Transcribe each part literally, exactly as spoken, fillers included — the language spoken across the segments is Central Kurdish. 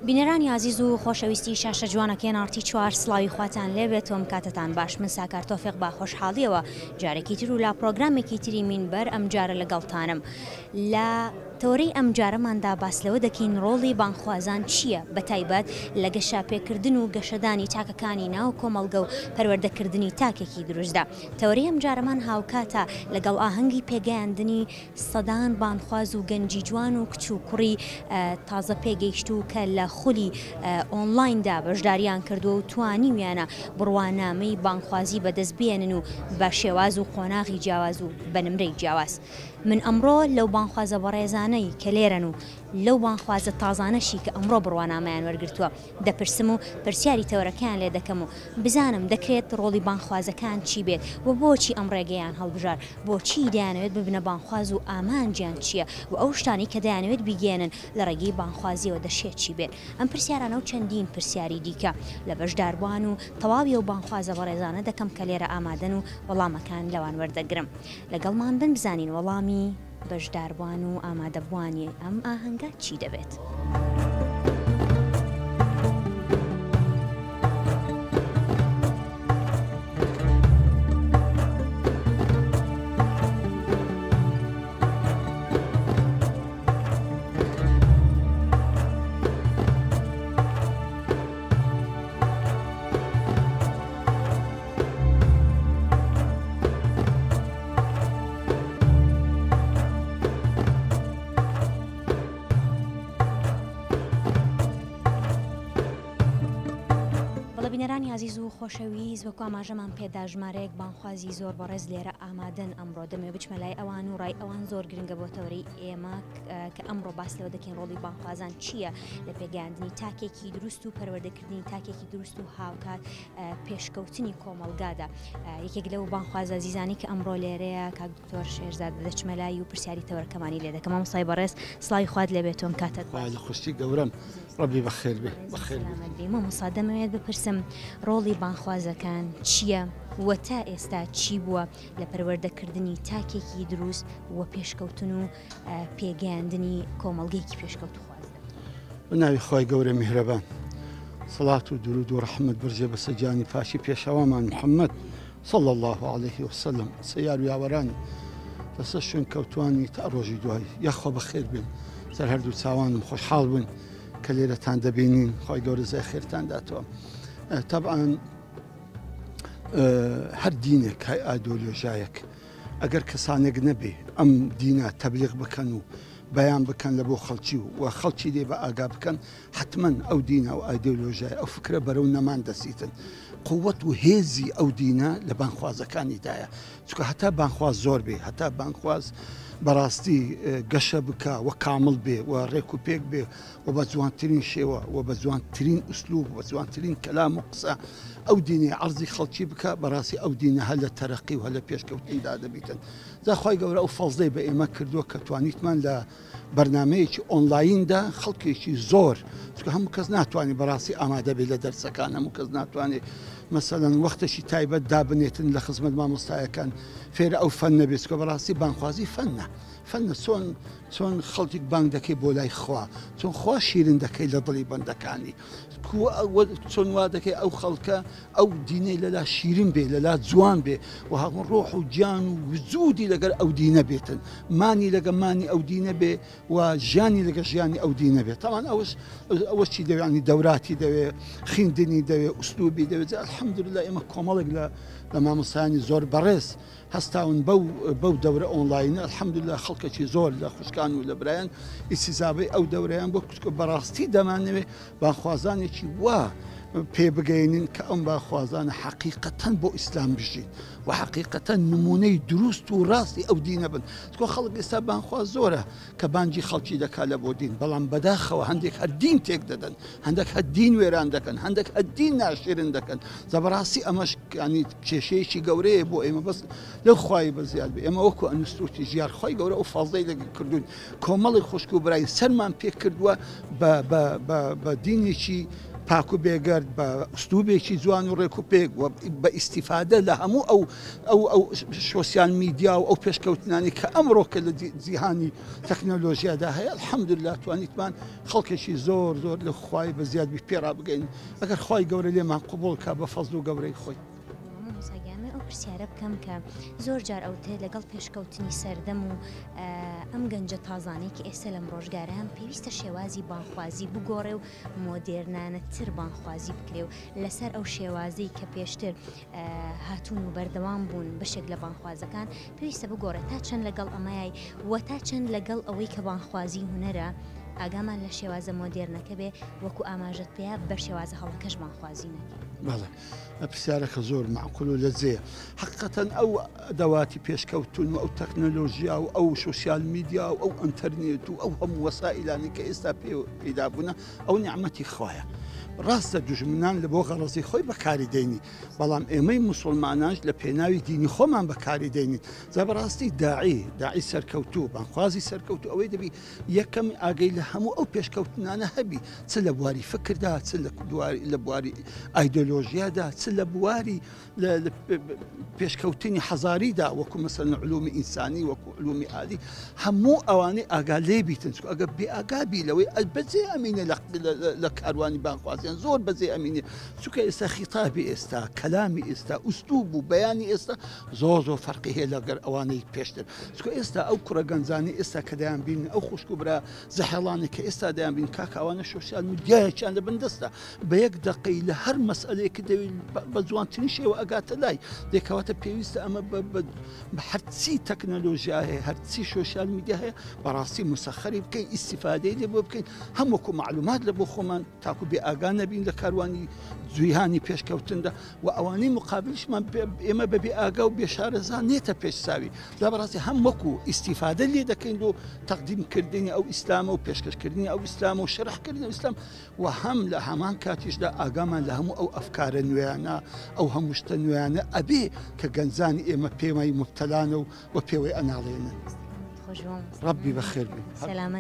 بینەرانی عزیز و خۆشەویستی شاشە جوانەکەی نارتی چوار سڵاوی خواتان لێبێت تۆم کاتتان باش من ساکار تۆفیق با خۆشحاڵیەوە جارێکی تر و لا پرۆگرامێکی تری مینبەر ئەم جارە لەگەڵتانم لە تۆرەی ئەم جارەماندا باس لەوە دەکەین ڕۆڵی بانخوازان چییە بە تایبەت لە گەشاپێکردن و گەشەدانی تاکەکانی ناو کۆمەڵگە و پەروەردەکردنی تاکێکی دروستدا. تەورەی ئەم جارەمان هاوکاتە لەگەڵ ئاهەنگی پێگەیاندنی سەدان بانخواز و گەنجی جوان و کچ و کوڕی تازە پێگەیشت و کە لە خولی ئۆنلایندا بەشداریان کردووە و توانی ویانە بڕوانامەی بانخوازی بەدەست بێنن و بە شێواز و قۆناغی جیاواز و بە نمرەی جیاواز. من ئەمڕۆ لەو بانخوازە بەڕێزانەی کە لێرەن و لەو بانخوازە تازانەشی کە ئەمڕۆ بڕوانامەیان وەرگرتووە دەپرسم و پرسیاری تەورەکەیان لێ دەکەم و بزانم دەکرێت ڕۆڵی بانخوازەکان چی بێت و بۆچی ئەم ڕێگەیان هەڵبژار، بۆچی دەیانەوێت ببنە بانخواز و ئامانجیان چییە و ئەو شتانی کە دەیانەوێت بیگێنن لە ڕێگەی بانخوازیەوە دەشێت چی بێت. ئەم پرسیارانە و چەندین پرسیاری دیکە لە بەشداربوان و تەواوی ئەو بانخوازە بەڕێزانە دەکەم کە لێرە ئامادەن و وەڵامەکان لەوان وەردەگرم. لەگەڵمان بن بزانین وەڵامی بەشداربوان و ئامادەبوانی ئەم ئاهەنگە چی دەبێت. بینەرانی عزیز و خۆشەویست وەکو ئاماژەمان پێدا ژمارەیەک بانخوازی زۆر بەڕێز لێرە ئامادەن ئەمڕۆ دەمێ بچمە لای ئەوان و ڕای ئەوان زۆر گرنگە بۆ تەورەی ئێمە کە ئەمڕۆ باس لەوە دەکەین ڕۆڵی بانخوازان چییە لە پێگەیاندنی تاکێکی دروست و پەروەردەکردنی تاکێکی دروست و هاوکات پێشکەوتنی کۆمەڵگادا. یەکێک لەو بانخواز عزیزانی کە ئەمڕۆ لێرەیە کاک دکتۆر شێرزاد دەچمە لای و پرسیاری تەورەکەمانی لێ دەکەم. مامۆستای بەڕێز سڵاوی خوات لێبێت تۆم کاتت لە خوشتی گەورەم ڕەبی بەخێر بێ بەخێر بێ. مامۆستا دەمەوێت بپرسم ڕۆڵی بانخوازەکان چییە و تا ئێستا چی بووە لە پەروەردەکردنی تاکێکی دروست و پێشکەوتن و پێگەیاندنی کۆمەڵگەیەکی پێشکەوت خوازدا. بەناوی خۆی گەورە میهرەبان سەڵات و درود و ڕەحمەت بەرجێ بە سەرجانی پاشی پێشەوامان محەممەد صلی الله عليه وسلم سەیار و یاوەرانی لەسەر شوێن کەوتوانی تا ڕۆژی دوای یاخۆ بەخێر بێن سەر هەردوو چاوانم خۆشحاڵ بوون کە لێرەتان دەبینین خۆی گەورە زای خێرتان داتەوە. طبعا هەر دینێک های ئایدۆلۆژیایەک ئەگەر کەسانێک نەبێ ئەم دینە تەبلیغ بکەن و بەیان بکەن لە بۆ خەڵکی و خەڵکی لێ بە ئاگا بکەن حتمما ئەو دینە و ئایدۆلۆژیای ئەو فکرە بەرەو نەمان دەسیتن. قووەت و هێزی ئەو دینە لە بانخوازەکانیدایە چونکە هەتا بانخواز زۆر بێ هەتا بانخواز بەڕاستی گەشە بکە و کامل بێ و ڕێک و پێک بێ و بە جوانترین شێوە و بە جوانترین ئوسلوب و جوانترین کەلام و قسە ئەو دینێ عەرزی خەڵکی بکە بەڕاستی ئەو دینە هەر لە تەرەقی و هەر لە پێشکەوتنیدا دەبیتن. جا خۆی گەورە ئەو فەزڵەی بە ئێمە کردووە کە توانیتمان لە بەرنمەیەکی ئۆنلایندا خەڵکێکی زۆر چونکە هەموو کەس ناتوانێت بەڕاستی ئامادە بێت لە دەرسەکان هەموو کەس ناتوانێت مەسەلەن وەختێکی تایبەت دابنێتن لە خزمەت مامۆستایەکان فێرە ئەو فەن نەبێت کە بەڕاستی بانخوازی فەنە فەنە چۆن چۆن خەڵکی بانگ دەکەی بۆ لای خوا چۆن خوا شیرین دەکەی لە دڵی بەندەکانی چۆن وا دەکەی ئەو خەڵکە ئەو دینەی لەلا شیرین بێ لەلا جوان بێ و هەموو ڕۆح و گیان و وجودی لەگەر ئەو دینە بێتن مانی لەگە مانی ئەو دینە بێ و ژیانی لەگە ژیانی ئەو دینە بێت. تەمان ئەوش ئەوەش چی دەوێت ینی دەوراتی دەوێت خوێندنی دەوێت ئوسلوبی دەوێت. الحەمدولله ئێمە کۆمەڵێک لە لە مامۆستایانی زۆر بەڕێز هەستاون بەو دەورە ئۆنلاینە الحەمدولله خەڵکێکی زۆر لە خوشکان و لە برایان ئیسیزابەی ئەو دەورەیان بۆ بەڕاستی دەمانەوێت بانخوازانێکی وا پێ بگەینن کە ئەم بانخوازانە حەقیقەتەن بۆ ئیسلام بژین و حەقیقەتەن نمونەی دروست و ڕاستی ئەو دینە بن. چکۆ خەڵک ئێستا بانخواز زۆرە کە بانگی خەڵکی دەکا لە بۆ دین بەڵام بەداخەوە هەندێک هەر دین تێک دەدەن هەندێک هەر دین وێران دەکەن هەندێک هەر دین ناشێرن دەکەن. زەبەڕاستی ئەمەش ینی کێشەیەکی گەورەیە بۆ ئێمە بەس لەو خوای بەزیاد بێ ئێمە وەکو ئەنوستوتی ژیار خۆی گەورە ئەو فەزڵەی لەگەڵ کردوون کۆمەڵی خوشک و برای سەرمان پێ کردووە بە دینێکی پاک و بێگەرد بە ئوستوبێکی جوان و ڕێک و پێک بە ئیسیفادە لە هەموو ئەو ئەو ئەو سۆسیال میدیا و ئەو پێشکەوتنانی کە ئەمڕۆکە لە جیهانی تەکنۆلۆژیادا هەیە الحەمدوللا توانیتمان خەڵکێکی زۆر زۆر لە خوای بە زیادبی پێڕا بگەین ئەگەر خوای گەورە لێمان قبوڵ کا بە فەزل و گەورەی خۆی. پرسیارە بکەم کە زۆر جار ئەوتێ لەگەڵ پێشکەوتنی سەردەم و ئەم گەنجە تازانەی کە ئێستا لەم ڕۆژگاران پێویستە شێوازی بانخوازی بگۆڕێ و مۆدێرنانەتر بانخوازی بکرێ و لەسەر ئەو شێوازی کە پێشتر هاتوون و بەردەوام بوون بەشێک لە بانخوازەکان پێویستە بگۆڕێت تا چەند لەگەڵ ئەمایای وە تا چەند لەگەڵ ئەوەی کە بانخوازی هونەرە ئاگامان لە شێوازە مۆدێرنەکە بێ وەکو ئاماژەت پێیا بەر شێوازە هەڵەکەش بانخوازی نەکە. بەڵێ پرسیارەکە زۆر معقول و لەجێیە حقیقەتەن ئەو دەواتی پێشکەوتون و ئەو تەکنۆلۆژیا و ئەو سوسیال میدیا و ئەو ئەنتەرنێت و ئەو هەموو وەسائلانی کە ئێستا پێدا بوونە ئەو نیعمەتی خوایە. ڕاستە دوژمنان لە بۆ غەڕەزی خۆی بەکاری دەینی بەڵام ئێمەی موسڵمانانش لە پێناوی دینی خۆمان بەکاری دەینین جا بەڕاستی داعی داعی سەرکەوتوو بانخوازی سەرکەوتو ئەوەی دەبی یەکەم ئاگەی لە هەموو ئەو پێشکەوتنانە هەبی چ لە بواری فکردا چ لە بواری ئایدۆلۆژیادا چ لە بواری پێشکەوتنی حەزاریدا وەکو مەسەلەن علومی ئینسانی وەکو علومی عادی هەموو ئەوانەی ئاگا لێ بیتن ئەگەر بێ ئاگابی لەوەی بەجێ ئەمینە لە کاروانی بانخوازی زۆر بەزێ ئەمینێ چونکە ئێستا خیتابی ئێستا کەلامی ئێستا ئوستوب و بەیانی ئێستا زۆر زۆر فەرقی هەیە لەگەر ئەوانەی پێشتر چونکە ئێستا ئەو کوڕە گەنجانی ئێستا کە دەیان بین ئەو خوشک و برا زەحێڵانی کە ئێستا دەیان بین کاکە ئەوانە سۆسیال میدیایەکیان لە بەندەستە بە یەک دقەی لە هەر مەسئلەیەکی دەوێت بە جوانترین شێوە ئەگاتە لای دێکەواتە پێویستە ئەمە بە هەرچی تەکنۆلۆژیا هەیە هەرچی سۆسیال میدیا هەیە بەڕاستی مسەخەری بکەین ئیسیفادەی لێ بۆ بکەین هەمووکو معلومات لە بۆ خۆمان تاکو بێ ئاگان نەبین لە کاروانی جویهانی پێشکەوتندا و ئەوانەی مقابلشمان ئێمە بەبێ ئاگا و بێشارەزان نێتە پێشساوی لا بەڕاستی هەم وەکو ئیسیفادە لێ دەکەین و تەقدیمکردنی ئەو ئیسلامە و پێشکەشکردنی ئەو ئیسلام و شەرحکردنی ئەو ئیسلام و هەم لە هەمان کاتیشدا ئاگامان لە هەموو ئەو ئەفکارە نوێیانە ئەو هەموو شتە نوێیانە ئەبێ کە گەنجانی ئێمە پێمەی مبتەلانە و پێوەی ئەناڵێنن. ڕەبی بەخێر بێ.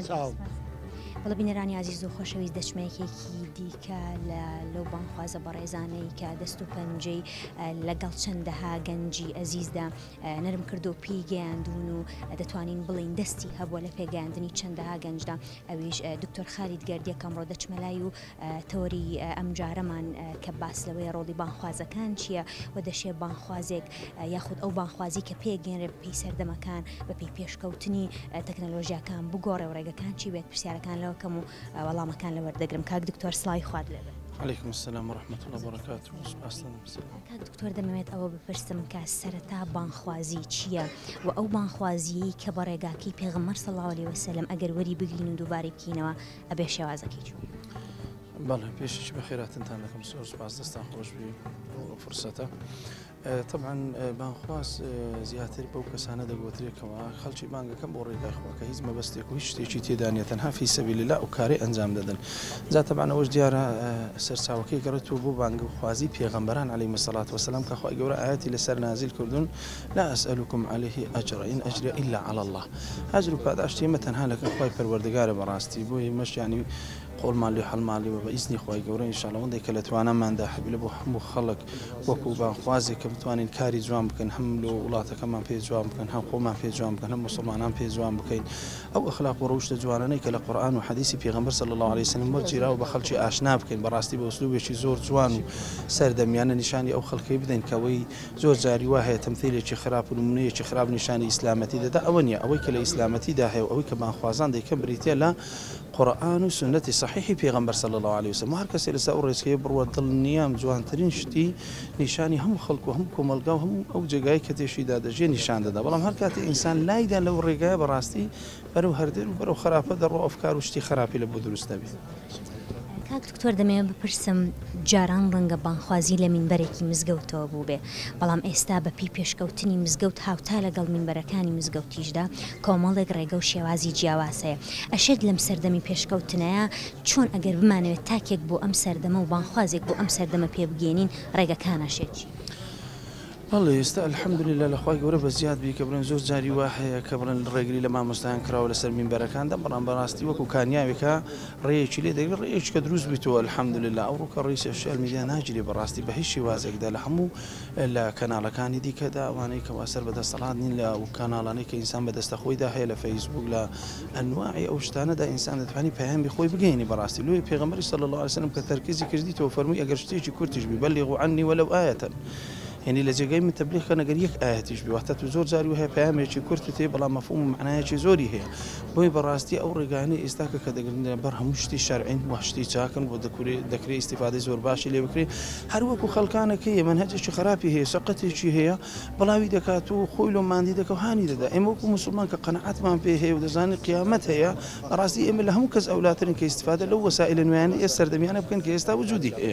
بەڵە بینەرانی عزیز و خۆشەویست دەچمەیەکێکی دیکە لە لەو بانخوازە بەڕێزانەی کە دەست و پەنجەی لەگەڵ چەندەها گەنجی ئەزیزدا نەرم کردو و پێی گەیاندون و دەتوانین بڵین دەستی هەبووە لە پێگەیاندنی چەندەها گەنجدا ئەویش دکتۆر خالید گەردیە کەمڕۆ دەچمەلای و تۆری ئەم جارەمان کە باس لەوەی ڕۆڵی بانخوازەکان چییە و دەشێ بانخوازێک یاخود ئەو بانخوازی کە پێگەێنرە پێی سەردەمەکان بە پێی پێشکەوتنی تەکنۆلۆژیاکان بگۆڕێ و ڕێگەکان چی بێت پرسیارەکان لەوە کەم و وەڵامەکان لەوەردەگرم کاک دکتۆر سڵاوی خوات لێبێ. عليكم السلام ورحمة الله وبركاته. أصلا کاک دکتۆر دەمەوێت ئەوە بپرسم کە سەرەتا بانخوازی چییە و ئەو بانخوازی کە بە ڕێگاکەی پێغەمبەر صلی الله عليه وسلم ئەگەر وەری بگرین و دووبارەی بکەینەوە ئەبێ شێوازەکەی چوو. بەڵێ پێشش بەخێراتتان دەکەم زۆر سپاس دەستان خۆش بی فرسەتە. طبعا بانخواز زیاتر بەو کەسانە دەگوترێکەوە خەڵکی بانگەکەم بۆ ڕێگای خۆکە هیچ مەبەستێک و هیچ شتێکی تێدانێت تەنها فی سەبیل الله و کارێ ئەنجام دەدەن. جا طبعا ئەوەش دیارە سەرچاوەکەی گەڕێتەوە بۆ بانگخوازی پێغەمبەران عەلەیهیمە السەڵات وەسەلام کە خوای گەورە ئاەتی لەسەر نازیل کردوون لا ئەسئەلوکم عەلەیهی ئەجرا ئین ئەجریە ئیلا عەلی الله. ئەجر و پاداشتی ئێمە تەنها لە خوای پەروەردگارە بەڕاستی بۆ ئێمەش یعنی قۆڵمان لێ هەڵماڵی بە ئیزنی خوای گەورە ئینشاءڵڵا ئەوەندەی کە لە تواناماندا حەبیلە بۆ هەموو خەڵک وەکو بانخوازێک کە بتوانین کاری جوان بکەن هەم لە وڵاتەکەمان پێ جوان بکەن هەم خۆمان پێ جوان بکەن هەم مسلمانان پێ جوان بکەین ئەو ئەخلاق و ڕەوشتە جوانانەی کە لە قورئان و حەدیسی پێغەمبەر صلی الله عليه وسلم وەرجێراوە بە خەڵکی ئاشنا بکەین بەڕاستی بە ئوسلوبێکی زۆر جوان و سەردەمیانە نیشانی ئەو خەڵکەی بدەین کە ئەوەی زۆر جاری وا هەیە تەمثیلێکی خراپ و نمونەیەکی خراپ نیشانی ئیسلامەتی دەدا ئەوە نییە ئەوەی کە لە ئیسلامەتیدا هەیە ئەوەی کە بانخوازان دەیکەن بریتە لە قورآن و سنەتی صحیحی پێغەمبەر صلی الله عليه وسلم هەر کەسێ لەسەر ئەو ڕێچکەیە بڕوە دڵنیام جوانترین شتی نیشانی هەموو خەڵک و هەموو کۆمەلگا و هەموو ئەو جێگای کە تێشیدا دەژێ نیشان دەدا بەڵام هەر کاتێ ئینسان لایدا لەو ڕێگایە بەڕاستی بەرەو هەردێر و بەرەو خراپە دەڕۆ ئەفکار و شتی خراپی لە بۆ دروست دەبێت. کاک دکتۆر دەمەوێت بپرسم جاران ڕەنگە بانخوازی لە مینبەرێکی مزگەوتەوە بوو بێ بەڵام ئێستا بە پێی پێشکەوتنی مزگەوت هاوتا لەگەڵ مینبەرەکانی مزگەوتیشدا کۆمەڵێک ڕێگە و شێوازی جیاواز هەیە ئەشێت لەم سەردەمی پێشکەوتنەیە چۆن ئەگەر بمانەوێت تاکێک بۆ ئەم سەردەمە و بانخوازێک بۆ ئەم سەردەمە پێ بگەێنین ڕێگەکانە شێتی والله ئێستا الحەمدولله لەخوای گەورە بە زیاد بی کە بڵێن زۆر جاری وا هەیە کە بڵێن ڕێگری لە مامۆستایان کراوە لەسەر مینبەرەکاندا بەڵام بەڕاستی وەکو کانیاوێکە ڕێیەکی لێ دەگرێت ڕێیەکی کە دروست بیتەوە الحەمدولله ئەو ڕووکە ڕێی سۆشیال میدیا ناگیرێ بەڕاستی بە هیچ شێوازێکدا لە هەموو لە کەناڵەکانی دیکەدا ئەوانەی کە واسەر بەدەستەڵات نین لە کاناڵانەی کە ئینسان بەدەستە خۆیدا هەیە لە فەیسبوک لە ئەنواعی ئەو شتانەدا ئینسان دەتوانانی پەیامی خۆی بگەینی بەڕاستی لۆی پێغەمبەری صلی الله علیه وسلم کە تەرکیزی کردیتەوە فەرمووی ئەگەر شتێکی کورتیش بی بەلیغوا عنی وەلەو ئایەتەن يعني لجيجي من تبلیغ كان قال يك آياتيش بوقت زور زاري وهي بيام يجي كرتتي بلا مفهوم معناه شيء زوري هي بوي براستي أو رجعني استاك كذا قلنا برهم مشتي شرعين وحشتي ساكن وذكري ذكري استفادة زور باشي اللي بكري هروك خلقانا كي منهج شيء خرابي هي سقطي شيء هي بلا ويدكاتو خويلو ما عندي دك وهاني ده إموكو مسلمان كقناعات ما فيه هي ودزاني قيامتها هي براستي إم لهم كز أولادين كاستفادة لو وسائل يعني يسر دميانا بكن كيستا وجودي هي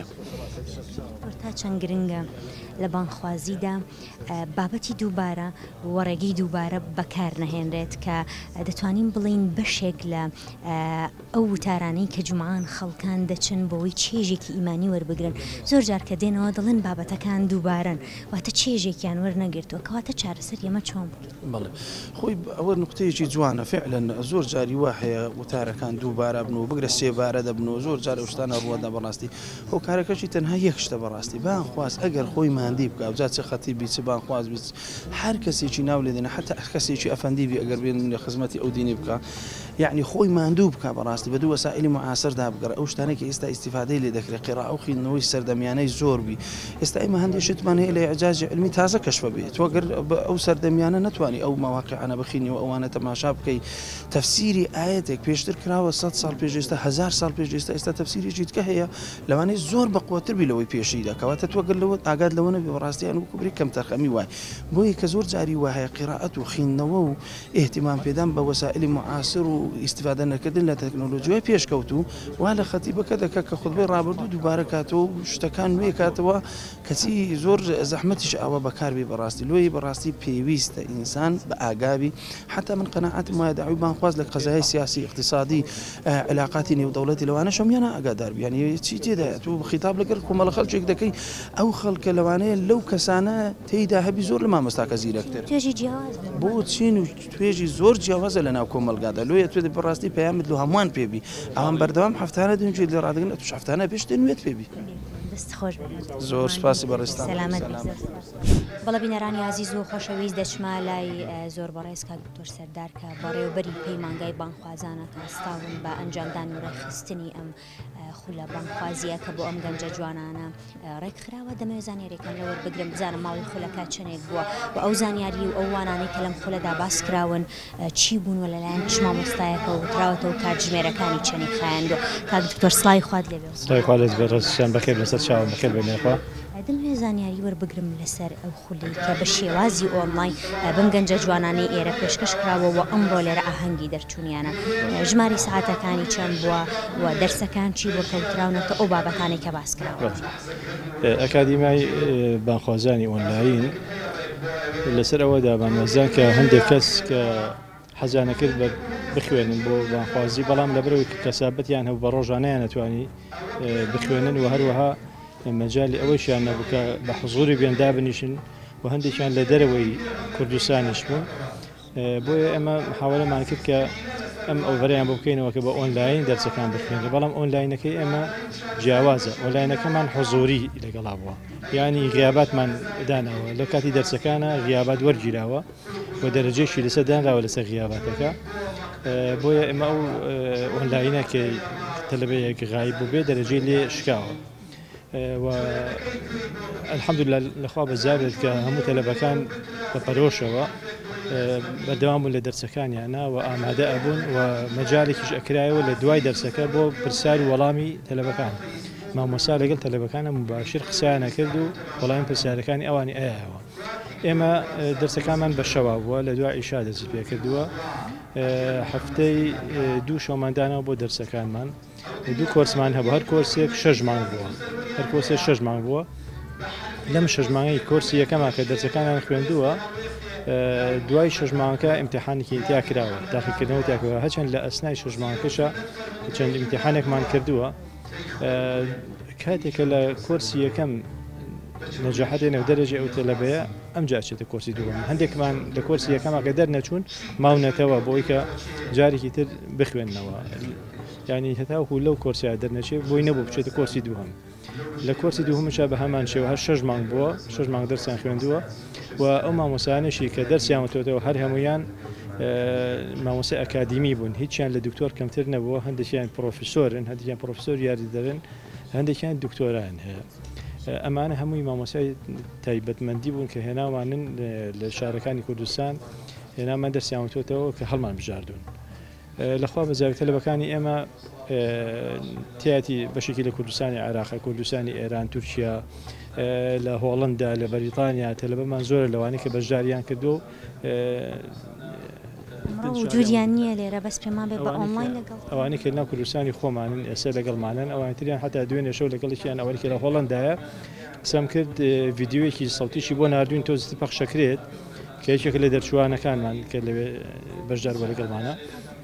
چەند گرنگە لە بانخوازیدا بابەتی دووبارە وەڕێگەی دووبارە بەکار نەهێنرێت کە دەتوانین بڵین بەشێک لە ئەو وتارانەی کە جومعان خەڵکان دەچن بۆەوەی چێژێکی ئیمانی وەربگرن زۆر جار کە دێنەوە دەڵێن بابەتەکان دووبارن واتە چێژێکیان وەرنەگرتووە کەواتە چارەسەر ئێمە چۆن بڵێ خۆی ئەوە نقطەیەکی جوانە فعلا زۆر جاری وا هەیە وتارەکان دووبارە بنەوە بگرە سێبارە دەبنەوە زۆر جار ئەو شتانە ڕوەدا بەڕاستی هۆ کارەکەشی تەنها یەک شتە بەڕاستی بانخواست ئەگەر خۆی ماندی بکە ئەو جا چه خەتیبی چ بانخواست بیت هەر کەسێکی ناو لێ دێنە حتا کەسێکی ئەفەندی بی ئەگەر بێن لە خزمەتی ئەو دینی بکە يعني خۆی ماندوو بکە بەڕاستی بە دوو وەسائلی معاسردا بگەڕێ ئەو شتانەی کە ئێستا ئیستیفادەی لێ دەکرێت قیراءە و خوێندنەوەی سەردەمیانەی زۆر بی ئێستا ئێمە هەندێک شتمان هەیە لە ئیعجاز علمی تازە کەشف بێت وەگەر ئەو سەردەمیانە نەتوانی ئەو مەواقعانە بخینیەوە ئەوانە تەماشا بکەی تەفسیری ئاەتێک پێشتر کراوە سەد ساڵ پێش ئێستا هەزار ساڵ پێش ئێستا ئێستا تەفسیرێکی دیکە هەیە لەوانەیە زۆر بەقوتر بی لەوەی پێشیدا کەواتە تۆ گەر لەوە ئاگاد لەوە نەبی بەڕاستیان وەکو بری کەم تەرخەمی وای بۆیە کە زۆر جاری وایە قیراءەت و خوێندنەوە و ئیهتیمام پێدان بە وەسائلی معاسر و ئیستیفادە نەکردن لە تەکنۆلۆژیای پێشکەوتوو وا لە خەتیبەکە دەکە کە خوتبەی ڕابردوو دووبارە کاتەوە شتەکان نوێ کاتەوە کەچی زۆر زەحمەتیش ئەوە بەکاربێ بەڕاستی لۆی بەڕاستی پێویستە ئینسان بە ئاگابی حتا من قەناعەتم وایە داوای بانخواست لە قەزایای سیاسی اقتصادی علاقاتی نێودەوڵەتی لەوانە شەمیانە ئاگادار بی یعنی چی تێدایە تو خیتاب لەگەر کۆمەڵە خەڵکێک دەکەی ئەو خەڵکە لەوانەیە لەو کەسانە تێیدا هەبی زۆر لە مامۆستاکە زیرەکتر توێژی جیاواز بۆ چین و توێژی زۆر جیاوازە لە ناو کۆمەلگادا لۆیە توێ بەڕاستی پەیامت لە هەمووان پێبی ئەوان بەردەوام هەفتانە دەنجێت لە ڕادگەن لە توش هەفتانە پێش دەنوێت پێبی زۆر سپاسی بەڕێستان بەڵە بینەرانی عزیز و خۆشەویست دەچما لای زۆر بەڕێز کاک دکتۆر سەردار کە بەڕێوەبەری پەیمانگای بانخوازانە کە ئەستاون بە ئەنجامدان و ڕێخستنی ئەم خولە بانخوازیە کە بۆ ئەم گەنجە جوانانە ڕێکخراوە دەمەوێت زانیاریەکان لەوە بگرم بزانم ماوەی خولەکە چەندێک بووە و ئەو زانیاری و ئەو وانانەی کە لەم خولەدا باس کراون چی بوون و لەلایەن چ مامۆستایەکە وتراوەتەوە کاتژمێرەکانی چەندی خایاندوە کاک دکتۆر سڵای خوات لێبێ سڵای خوا لێت بێ ڕێزیان بەخێر لەسەر چاوم بەخێر بێنێخوا دەمەوێت زانیاری وەربگرم لەسەر ئەو خولی کە بە شێوازی ئۆنلاین بەم گەنجە جوانانەی ئێرە پێشکەش کراوە و ئەمڕۆ لێرە ئاهەنگی دەرچوونیانە ژماری ساعاتەکانی چەند بووە و دەرسەکان چی بۆ کەوتراونەتە ئەو بابەتانی کە باس کراوە ئەکادیمای بانخوازانی ئۆنلاین لەسەر ئەوەدا بانوازان کە هەندێک کەس کە حەزیانە کرد بە بخوێنن بۆ بانخوازی بەڵام لەبەرەوەی کەسابەتیان هەبوو بە ڕۆژانەیان نەتوانی بخوێنن و هەروەها مەجای ئەوەیشیان نەبووکە بە حزوری بێندا بنیشن و هەندێکیان لە دەرەوەی کوردستانیش بوون بۆیە ئەمە محاولەمان کرد کە ئەم ئۆڤەریان بۆ بکەینەوە کە بە ئۆنلاین دەرسەکان بخوێنێت بەڵام ئۆنلاینەکەی ئێمە جیاوازە ئۆنلاینەکەمان حزوری لەگەڵا بووە یعنی غیاباتمان داناوە لە کاتی دەرسەکانە غیابات وەرگیراوە و دەرەجێشی لەسەر دانراوە لەسەر غیاباتەکە بۆیە ئێمە ئەو ئۆنلاینەکەی تەلەبەیەک غایب بوو بێ دەرەجەی لێ شکاوە و الحەمدولله لەخوا بەزارێت کە هەموو تەلەبەکان بە پەرۆشەوە بەردەوام بوون لە دەرسەکانیانە و ئامادە ئەبوون و مەجالێکیش ئەکرایەوە لە دوای دەرسەکە بۆ پرسیار و وەڵامی تەلەبەکان مامۆستا لەگەڵ تەلەبەکانە مباشر قسەیان نەکرد و وەڵامی پرسیارەکانی ئەوانی ئەیەوە ئێمە دەرسەکانمان بە شەوا بووە لە دوای ئیشا دەست پێ کردووە هەفتەی دوو شەماندانەوە بۆ دەرسەکانمان دوو کۆرسمان هەبوو هەر کۆرسێک شەش مانگ بووە هەر کۆرسێک شەش مانگ بووە لەم شەش مانگی کۆرسی یەکەما کە دەرسەکانیان خوێندووە دوای شەش مانگەکە ئیمتیحانێکی تیا کراوە داخلکردنەوە تیاکەوە هەرچەند لە ئەسنای شەش مانگەکەشە چەند ئیمتیحانێکمان کردووە کاتێکە لە کۆرسی یەکەم نەجاحەتێنە و دەرەجێ ئەو تەلەبەیە ئەم جاچێتە کۆرسی دووەم هەندێکمان لە کۆرسی یەکەمەکە دەرنەچوون ماونەتەوە بۆی کە جارێکی تر بخوێننەوە ینی هەتاوکو لەو کۆرسیا دەرنەچێت بۆی نەبوو بچێتە کۆرسی دووەم لە کۆرسی دووهمشا بە هەمان شێوە هەر شەش مانگ بووە شەش مانگ دەرسیان خوێندووە و ئەو مامۆسانشی کە دەرسیانوەتەوە هەر هەمویان مامۆسای ئەکادیمی بوون هیچیان لە دکتۆر کەمتر نەبووە هەندێکیان پرۆفسۆرن هەندێکیان پرۆفسۆر یاری دەرن هەندێکیان دکتۆران هەیە ئەمانە هەمووی مامۆسای تایبەتمەندی بوون کە هێناوانن لە شارەکانی کوردستان هێنامان دەرسیانوتۆتەوە کە هەڵمان بژاردون لەخوا بەزارکە لەبەکانی ئێمە تیاتی بەشێکی لە کوردستانی عێراق کوردستانی ئێران تورکیا لە هۆڵندا لە بەریتانیا تەلەبەمان زۆرە لەوانەیە کە بەشداریان کردو وجودیان نییە لێرە بەس پێمان بێ بە ئۆنلاین لەگەڵ ئەوانەی کە ناو کوردستانی خۆمانن ئێستا لەگەڵمانن ئەوانتریان هەتا دوێنێ شەو لەگەڵێکیان ئەوەی لە هۆڵندایە قسەم کرد ڤیددیوەیەکی سەوتیشی بۆ نردوین تۆزی پەخشەکرێت کە یەکێک لە دەرچوانەکانمان کە لەوێ بەشدار بە لەگەڵمانە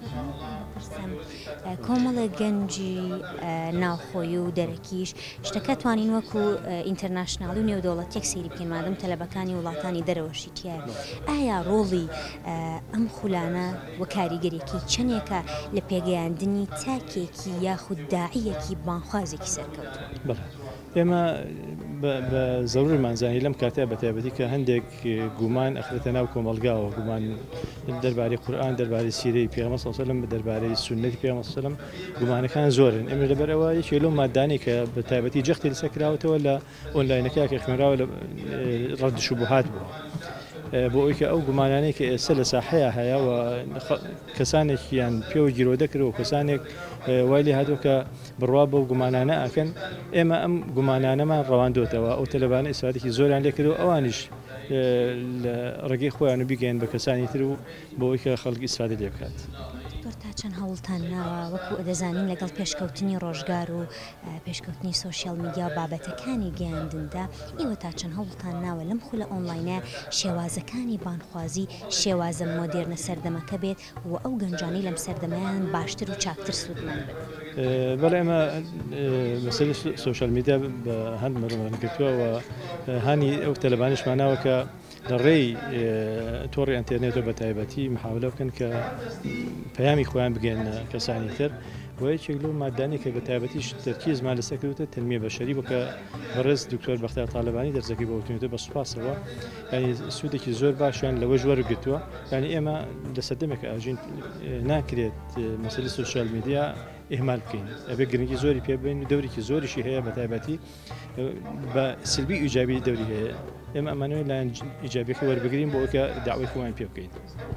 کۆمەڵە گەنجی ناوخۆی و دەرەکیش شتەکە توانین وەکو ئینتەرناشناڵی و نێودەوڵەتێک سەیری بکەین مادەم تەلەبەکانی وڵاتانی دەرەوەشی تایە ئایا ڕۆڵی ئەم خولانە وە کاریگەریەکی چەندێکە لە پێگەیاندنی تاکێکی یاخود داعیەکی بانخوازێکی سەرکەوتووە ئێمە بە زەورمانزانی لەم کاتە بە تایبەتی کە هەندێک گومان ئەخرێتە ناو کۆمەلگاوە گومان دەربارەی قورئان دەربارەی سیرەی پێغەمبەر صلی الله علیه و سلم دەربارەی سوننەتی پێغەمبەر صلی الله علیه و سلم گومانەکان زۆرن ئێمە لەبەرەوە یەکێ لەو ماددانی کە بە تایبەتی جەختی لەسەر کراوەتەوە لە ئۆنلاینەکە کە خوێنراوە لە ڕەد شوبهات بووە بۆ ئەوی کە ئەو گومانانەی کە ئێستا لە ساحەیە هەیە و کەسانێکیان پێوە گیرۆ دەکرەوە کەسانێک وای لێ هاتووە کە بڕوا بەو گومانانە ئەکەن ئێمە ئەم گومانانەمان ڕەواندۆتەوە ئەو تەلەبانە ئیسفادێکی زۆریان لێ کردو ئەوانیش لە ڕێگەی خۆیان بیگەین بە کەسانی تر و بۆ ئەوی کە خەڵکی ئیسفادە لێ بکات تا چەند هەوڵتان ناوە وەکو دەزانین لەگەڵ پێشکەوتنی ڕۆژگار و پێشکەوتنی سۆشیال میدیا بابەتەکانی گەیاندندا ئێوە تا چەند هەوڵتان ناوە لەم خولە ئۆنلاینە شێوازەکانی بانخوازی شێوازە مۆدێرنە سەردەمەکە بێت و ئەو گەنجانی لەم سەردەمەیان باشتر و چاکتر سوودمان بێت بەڵێ ئێمە مەسەلەی سۆشیال میدیا بە هەند مەڕوان کردووە و هانی ئەو تەلەبانیشماناوە کە لە ڕێی تۆڕی ئەنتەرنێتەوە بە تایبەتی محاولە بکەن کە پەیامی خۆیان بگەن کەسانی تر و یەکێک لەو ماددانی کە بە تایبەتیش تەرکیزمان لەسەر کردوتە تەنمیە بەشەری بۆ کە بەڕێز دکتۆر بەختیار تاالبانی دەرزەکەی بە وتونێتە بە سوپاسەوە ینی سوودێکی زۆر باشیان لەوە وەرگرتووە ینی ئێمە لە سەردەمێک ئاژین ناکرێت مەسەلەی سۆشیال میدیا ئێمال بکەین ئەبێ گرنگی زۆری پێ بین و دەورێکی زۆریشی هەیە بە تایبەتی بە سلبی ئیجابی دەوری هەیە ئێمە ئەمانەوەی لایەن ئیجابیەکە وەربگرین بۆ ئەوکە داوای خۆمان پێ بکەین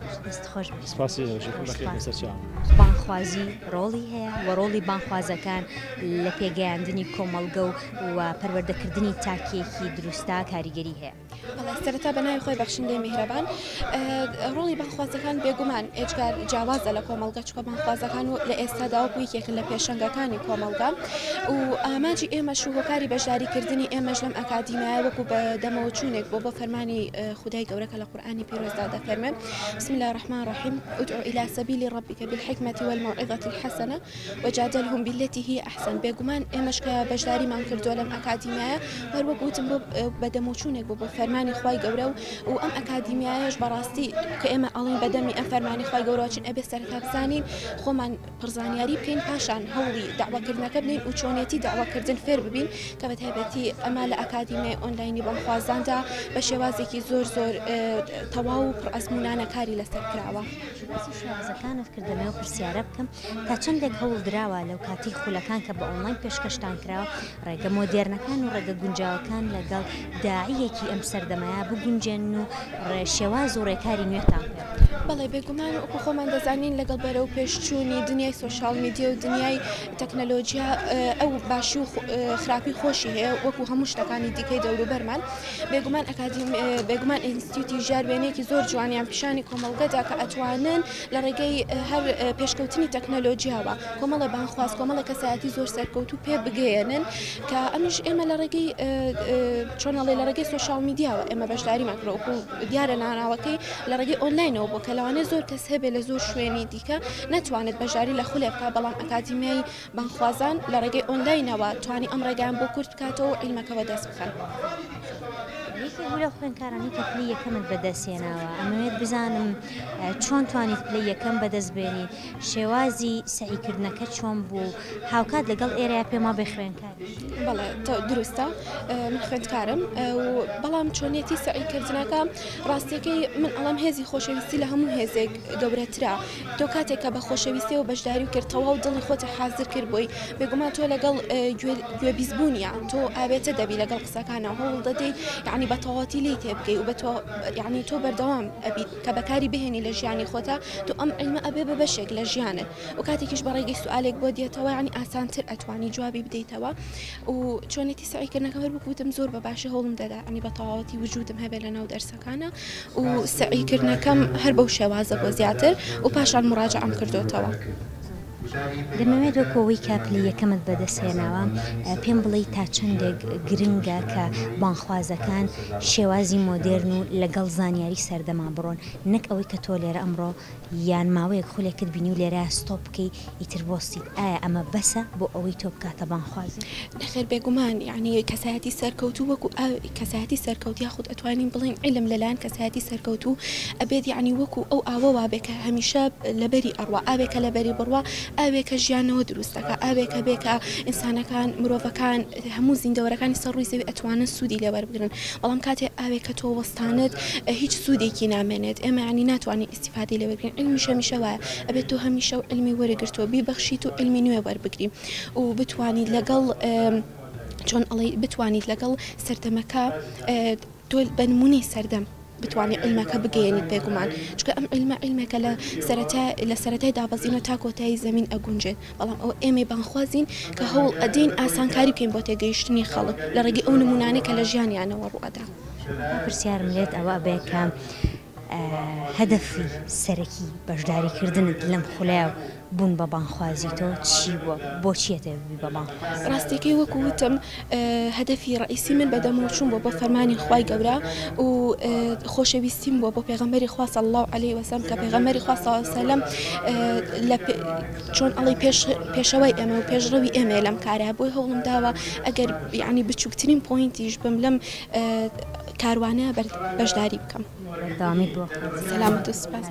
بانخوازی ڕۆڵی هەیە و ڕۆڵی بانخوازەکان لە پێگەیاندنی کۆمەڵگە و پەروەردەکردنی تاکێکی دروستە کاریگەری هەیە سەرەتا بەناوی خۆی بەخشندەی میهرەبان ڕۆڵی بانخوازەکان بێگومان ئێجگار جیاوازە لە کۆمەڵگە چکە بانخوازەکان و لە ئێستادا وەکویەکێکن لە پێشەنگەکانی کۆمەڵگە و ئاماجی ئێمەش و هۆکاری بەشداریکردنی ئێمەش لەم ئەکادیمیایە وەکو بە دەمەوە چوونێک بۆ بۆ فەرمانی خودای گەورەکە لە قورئانی پیرۆزدا دەفەرمێن بسم الله الرحمن الرحيم ادعو إلى سبيل ربك بالحكمة والموعظة الحسنة وجادلهم بالتي هي أحسن بێگومان ئێمەش کە بەشداریمان کردووە لەم ئەکادیمیایە هەروەکوتم بۆ بەدەمەوە چوونێک بۆ بۆ فەرمانی خوای گەورە و ئەم ئەکادیمیایەش بەڕاستی کە ئێمە ئەڵین بەدەمی ئەم فەرمانی خوای گەورەوەچین ئەبێ سەرەتا بزانین خۆمان پڕزانیاری بکەین پاشان هەوڵی داواکردنەکە بنین و چۆنێتی داواکردن فێر ببین کە بە تایبەتی ئەمە لە ئەکادیمیای ئۆنلاینی بانخوازاندا بە شێوازێکی زۆر زۆر تەواو و پڕئەزموونانە کاری لەسەر کراوە. شێوازەکانت کردەمەوە پرسیارە بکەم تا چەندێک هەوڵ درراوە لەو کاتی خولەکان کە بە ئۆنلاین پێشکەشتان کراوە ڕێگە مۆدێرنەکان و ڕێگە گونجاوەکان لەگەڵ داعیەکی ئەم سەردەمەیە بگونجێن و شێواز و ڕێکاری نوێتان پێ بەڵێ بێگومان وەکو خۆمان دەزانین لەگەڵ بەرەو پێشچوونی دنیای سۆشیال میدیا و دنیای تەکنەلۆژیا ئەو باشی و خراپی خۆشی هەیە وەکو هەموو شتەکانی دیکەی دەوروبەرمان بێگومان ئەکادیم بێگومان ئینستیتوتی ژاروێنەیەکی زۆر جوانیان پیشانی کۆمەڵگەدا کە ئەتوانن لە ڕێگەی هەر پێشکەوتنی تەکنەلۆژیاوە کۆمەڵە بانخواز کۆمەڵە کەسایەتی زۆر سەرکەوتو پێ بگەێنن کە ئەمیش ئێمە لە ڕێگەی چۆنەڵێ لە ڕێگەی سۆشیال میدیاوە ئێمە بەشداریمان کردەوە وەکو دیارە ناناوەکەی لە ڕێگەی ئۆنلاینەوە بۆ کە لەوانەیە زۆر کەس هەبێ لە زۆر شوێنی دیکە نەتوانێت بەژاری لە خولێ بکات بەڵام ئەکادیمیای بانخوازان لە ڕێگەی ئۆنلاینەوە توانی ئەم ڕێگەیان بۆ کورت بکاتەوە و عیلمەکەوە دەست بخەن. لە خوێندکارانی کە پلەی یەکەمت بەدەستێناوە ئەمەوێت بزانم چۆن توانیت پلەی یەکەم بەدەستبێنی شێوازی سعیکردنەکە چۆن بوو هاوکات لەگەڵ ئێرەیە پێما بێ خوێندکار بەڵێ دروستە من خوێندکارم و بەڵام چۆنیەتی سعیکردنەکە ڕاستیەکەی من ئەڵام هێزی خۆشەویستی لە هەموو هێزێک گەورەترا تۆ کاتێکە بە خۆشەویستی و بەشداری و کردتەوە و دڵی خۆتە حازر کرد بووی بێگومان تۆ لەگەڵ گوێبیزبوونیە تۆ ئاوێتە دەبی لەگەڵ قسەکانە هەوڵ دەدەی یعنی بە تەواتی لی تێ بکەی و بە تۆ یعنی تۆ بەردەوام ئەبیت کە بەکاری بهێنی لە ژیانی خۆتە تو ئەم علمە ئەبێ بە بەشێک لە ژیانت و کاتێکیش بەڕێگەی سوالێک بۆ دێتەوە یعنی ئاسانتر ئەتوانی جوابی بدەیتەوە و چۆنێتی سعیکردنەکە هەر بکوتم زۆر بە باشی هەوڵم دەدا ئەنی بە تەواوەتی وجودم هەبێ لە ناو دەرسەکانە و سعیکردنەکەم هەر بەو شێوازە بۆ زیاتر و پاشان مراجعەم کردوتەوە. دەمەوێت وەکەوەی کاپلی یەکەمت بەدەستهێناوە پێم بڵێ تا چەندێک گرنگە کە بانخوازەکان شێوازی مۆدێرن و لەگەڵ زانیاری سەردەما بڕۆن نەک ئەوەی کە تۆ لێرە ئەمڕۆ یان ماوەیەک خولێکت بینی و لێرە ستۆپ بکەی ئیتر بۆستیت ئایا ئەمە بەسە بۆ ئەوەی تۆ بکاتە بانخوازی نەخێر بێگومان یعنی کەسایەتی سەرکەوتوو وەکو کەسایەتی سەرکەوت یاخود ئەتوانین بڵین علم لەلایەن کەسایەتی سەرکەوتوو ئەبێت یعنی وەکو ئەو ئاوە وابێکە هەمیشە لەبەری ئەڕوا ئاوێکە لەبەری بڕوا ئاوێکە ژیانەوە دروستەکە ئاوێکە بێکە ئینسانەکان مرۆڤەکان هەموو زیندەوەرەکانی سەرڕووی زەوی ئەتوانن سوودی لێوەربگرن بەڵام کاتێ ئاوێکە تۆ وەستانت هیچ سوودێکی نامێنێت ئێمە ینی ناتوانین ئیسیفادەی لێوەربگرین علمیش هەمیشە وایە ئەبێت تۆ هەمیشە و علمی وەرەگرتووە بیبەخشیت و علمی نوێ وەربگری و بتوانیت لەگەڵ چۆن ئەڵێ بتوانیت لەگەڵ سەردەمەکە تۆ بە نمونەی سەردەم بتوانێت علمەکە بگەێنیت بێگومان چکە ئەم علمە علمێکە لە لە سەرەتای دابەزین و تا کۆتایی زەمین ئەگونجێت بەڵام ئەو ئێمە بانخوازین کە هەوڵ ئەدەین ئاسانکاری بکەین بۆ تێگەیشتنی خەڵک لە ڕێگەی ئەو نمونانەی کە لە ژیانیانەوە ڕوئەدا پرسیارم لێت ئەوە بێکە هەدەفی سەرەکی بەشداریکردنت لەم خولای بوون بە بانخوازی تۆ چی بووە بۆ چیەتە بە بانخواز ڕاستیەکەی وەکو وتم هەدەفی ڕئیسی من بەدەمەوە چوون بۆ بۆ فەرمانی خوای گەورە و خۆشەویستیم بووە بۆ پێغەمبەری خوا صلی الله علیه و سلم کە پێغەمبەری خوا صلی الله علیه و سلم چۆن ئەڵێ پێشەوەی ئێمە و پێشڕەوی ئێمە لەم کارە بۆی هەوڵم داوە ئەگەر یعنی بچووکترین پۆینتیش بم لەم کاروانە بەشداری بکەم داوامی بۆ سەلامەت و سوپاس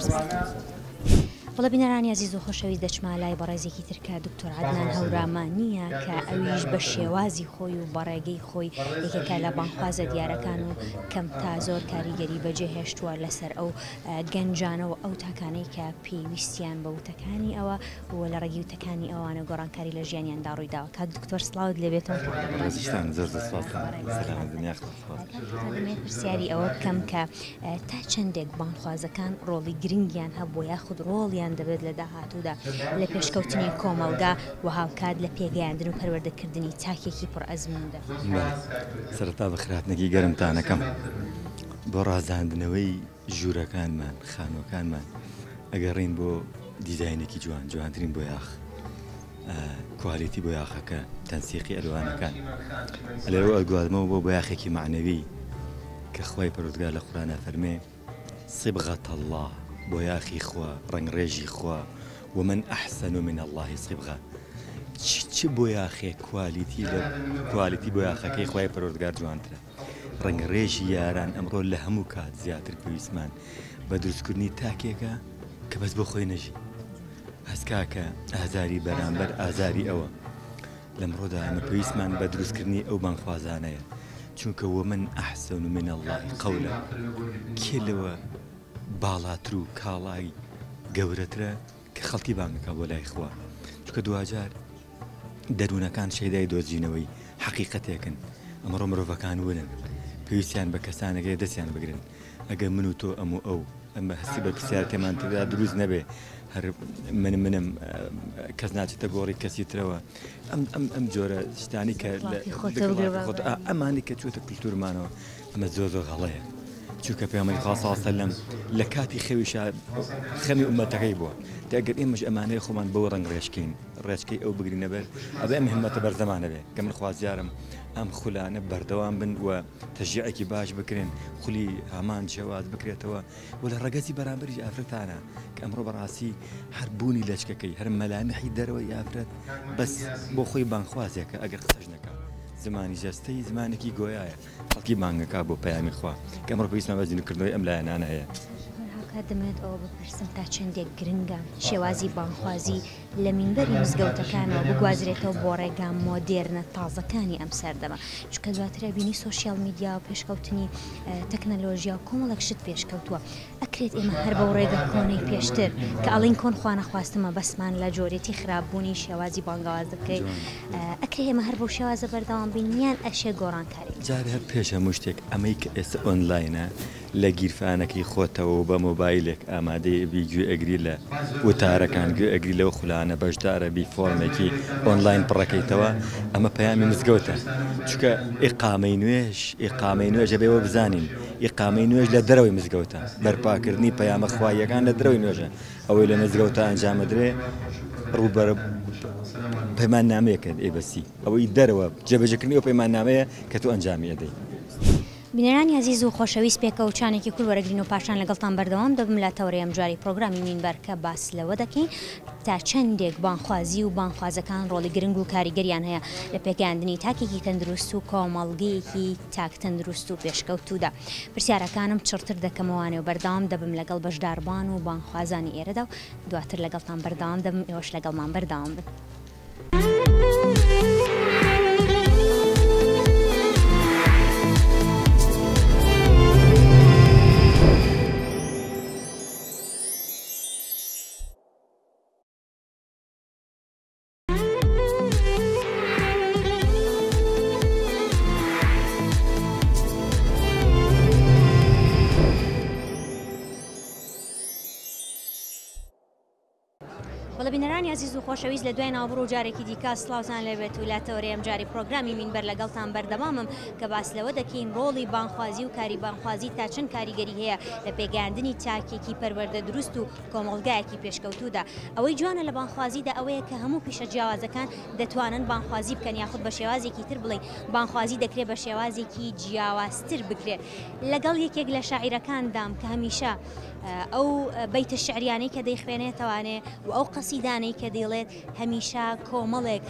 وڵە بینەرانی عزیز و خۆشەویست دەچما لای بەڕێزێکی ترکە دکتۆر عەدنان هەورامانیە کە ئەویش بە شێوازی خۆی و بەڕێگەی خۆی یەکێکە لە بانخوازە دیارەکان و کەم تا زۆر کاریگەری بەجێهێشتووە لەسەر ئەو گەنجانەوە ئەو تاکانەی کە پێویستیان بە وتەکانی ئەوە و لە ڕێگی وتەکانی ئەوانە گۆڕانکاری لە ژیانیاندا ڕوویداوە کاک دکتۆر سڵاوت لێبێتەوە پرسیاری ئەوە بکەم کە تا چەندێک بانخوازەکان ڕۆڵی گرنگیان هەبوو یاخود ڕۆڵیان دەبێت لە داهاتوودا لە پێشکەوتنی کۆمەلگا و هاوکات لە پێگەیاندن و پەروەردەکردنی چاکێکی پڕ ئەزموندا سەرەتا بە خراپنەکی گەرمتانەکەم بۆ ڕازاندنەوەی ژوورەکانمان خانووەکانمان ئەگەڕین بۆ دیزاینێکی جوان جوانترین بۆ یاخ کوالیتی بۆ یاخەکە تەنسیقی ئەلوانەکان لەرەوە ئەگوادمەوە بۆ بۆ یاخێکی معنەوی کە خوای پەروەردگار لە قورئانە فەرمێ صبغة الله بۆ یاخی خوا ڕنگڕێژی خوا ومن ئەحسن من الله صبغة چ بۆ یاخێ کوالیتی لە کوالیتی بۆ یاخەکەی خوای پەروەردگار جوانترە ڕنگڕێژی یاران ئەمڕۆ لە هەموو کات زیاتر پێویستمان بە دروستکردنی تاکێکە کە بەس بۆ خۆی نەژی هەسکاکە ئازاری بەرامبەر ئازاری ئەوە لەمڕۆدا ئەمە پێویستمان بە دروستکردنی ئەو بانخوازانەیە چونکە ومن ئەحسن من الله قەولە کێ لەوە باڵاتر و کاڵای گەورەترە کە خەڵکی بانگەکە بۆ لای خوا چونکە دوجار دەروونەکان شێدای دۆزینەوەی حەقیقەتێکن ئەمڕۆ مرۆڤەکان ونن پێویستیان بە کەسانەکەی دەستیان بگرن ئەگەر من و تۆ ئەم و ئەو ئەمە هەستی بە پرسیار تێمان تێدا دروست نەبێ هەر من منم کەس ناچێتە گۆڕی کەسی ترەوە ئەم ئەم ئەم جۆرە شتانی کە ئەمانی کە چوتە کولتورمانەوە ئەمە زۆر زۆر غەڵەیە چونکە پێغەمبەری خوا صلی الله علیه و سلم لە کاتی خەویش خەمی ئومەتەکەی بووە دەگەر ئێمەش ئەمانەی خۆمان بەو ڕەنگ ڕێژکەین ڕێژکەی ئەو بگرینە بەر ئەبێ ئەم هەمەتە بەرزەمانە بێ کە من خوازیارم ئەم خولانە بەردەوام بن و تەشجیعێکی باش بکرێن خولی هەمان شێواز بکرێتەوە و لە ڕەگەزی بەرامبەریش ئافرەتانە کە ئەمڕۆ بەڕاستی هەر بوونی لەچکەکەی هەر مەلامحی دەرەوەی ئافرەت بەس بۆ خۆی بانخوازێکە ئەگەر قسەش نەکات زمانی جەستەی زمانێکی گۆیایە خەڵکی مانگەکە بۆ پەیامی خوا کە ئەمڕۆ پێویستمان بە زیینکردنەوەی ئەم لایەنانە هەیە. کە دەمێت ئەوە بپرسم تا چەندێک گرنگە شێوازی بانخوازی لە مینبەری مزگەوتەکانەوە بگوازرێتەوە بۆ ڕێگا مۆدێرنە تازەکانی ئەم سەردەمە، چونکە دواترە بینی سۆشیال میدیا و پێشکەوتنی تەکنەلۆژیا و کۆمەڵک شت پێشکەوتووە. ئەکرێت ئێمە هەر بەو ڕێگە کۆنەی پێشتر کە ئەڵین کۆن خوا نەخواستمە بەسمان لە جۆرێتی خراپبوونی شێوازی بانگوازەکەی ئەکرێت ئێمە هەر بۆ شێوازە بەردەوام بینیان ئەشێ گۆڕانکاری. جارێ هەر پێش هەموو شتێک ئەمەی کە ئێستا ئۆنلاینە لە گیرفانەکەی خۆتەوە بە مۆبایلێک ئامادەی بی گوێ ئەگری لە وتارەکان گوێ ئەگری لەو خولانە بەشدارە بی فۆرمێکی ئۆنلاین پڕەکەیتەوە ئەمە پەیامی مزگەوتە، چونکە ئیقامەی نوێژ ئیقامەی نوێژە بێەوە بزانین ئیقامەی نوێژ لە دەرەوەی مزگەوتە، بەرپاکردنی پەیامە خواییەکان لە دەرەوەی نوێژە، ئەوەی لە مزگەوتە ئەنجامەدرێ ڕووبەر پەیمان نامەیەکە ئێبەسی ئەوەی دەرەوە جێبەجێکردنی ئەو پەیمان نامەیە کە تۆ ئەنجامی ئەدەی. بینەرانی عزیز و خۆشەویست پێکە و چانێکی کول وەرەگرین و پاشان لەگەڵتان بەردەوام دەبم لە تەورەی ئەمجاری پرۆگرامی مینبەر کە باس لەوە دەکەین تا چەندێک بانخوازی و بانخوازەکان ڕۆڵی گرنگ و کاریگەریان هەیە لە پێگەاندنی تاکێکی تەندروست و کۆمەڵگەیەکی تاک تەندروست و پێشکەوتوودا. پرسیارەکانم چڕتر دەکەمەوانێ و بەردەوام دەبم لەگەڵ بەشداربان و بانخوازانی ئێرەدا و دواتر لەگەڵتان بەردەوام دەبم ئێوەش لەگەڵمان بەردەوام بن. بینەرانی عزیز و خۆشەویست لە دوای ناوبڕ و جارێکی دیکە سڵاوتان لەبێت و لە تەورەی ئەمجاری پرۆگرامی مینبەر لەگەڵتان بەردەوامم کە باس لەوە دەکەین ڕۆڵی بانخوازی و کاری بانخوازی تا چەند کاریگەری هەیە لە پێگەاندنی تاکێکی پەروەردە دروست و کۆمەڵگایەکی پێشکەوتوودا. ئەوەی جوانە لە بانخوازیدا ئەوەیە کە هەموو پیشە جیاوازەکان دەتوانن بانخوازی بکەن یاخود بە شێوازێکی تر بڵێ بانخوازی دەکرێت بە شێوازێکی جیاوازتر بکرێت. لەگەڵ یەکێک لە شاعیرەکاندام کە هەمیشە ئەو بەیتە شعریانەی کە دەیخوێنێتەوانێ و ئەو قەسیدانەی کە دەیڵێت هەمیشە کۆمەڵێک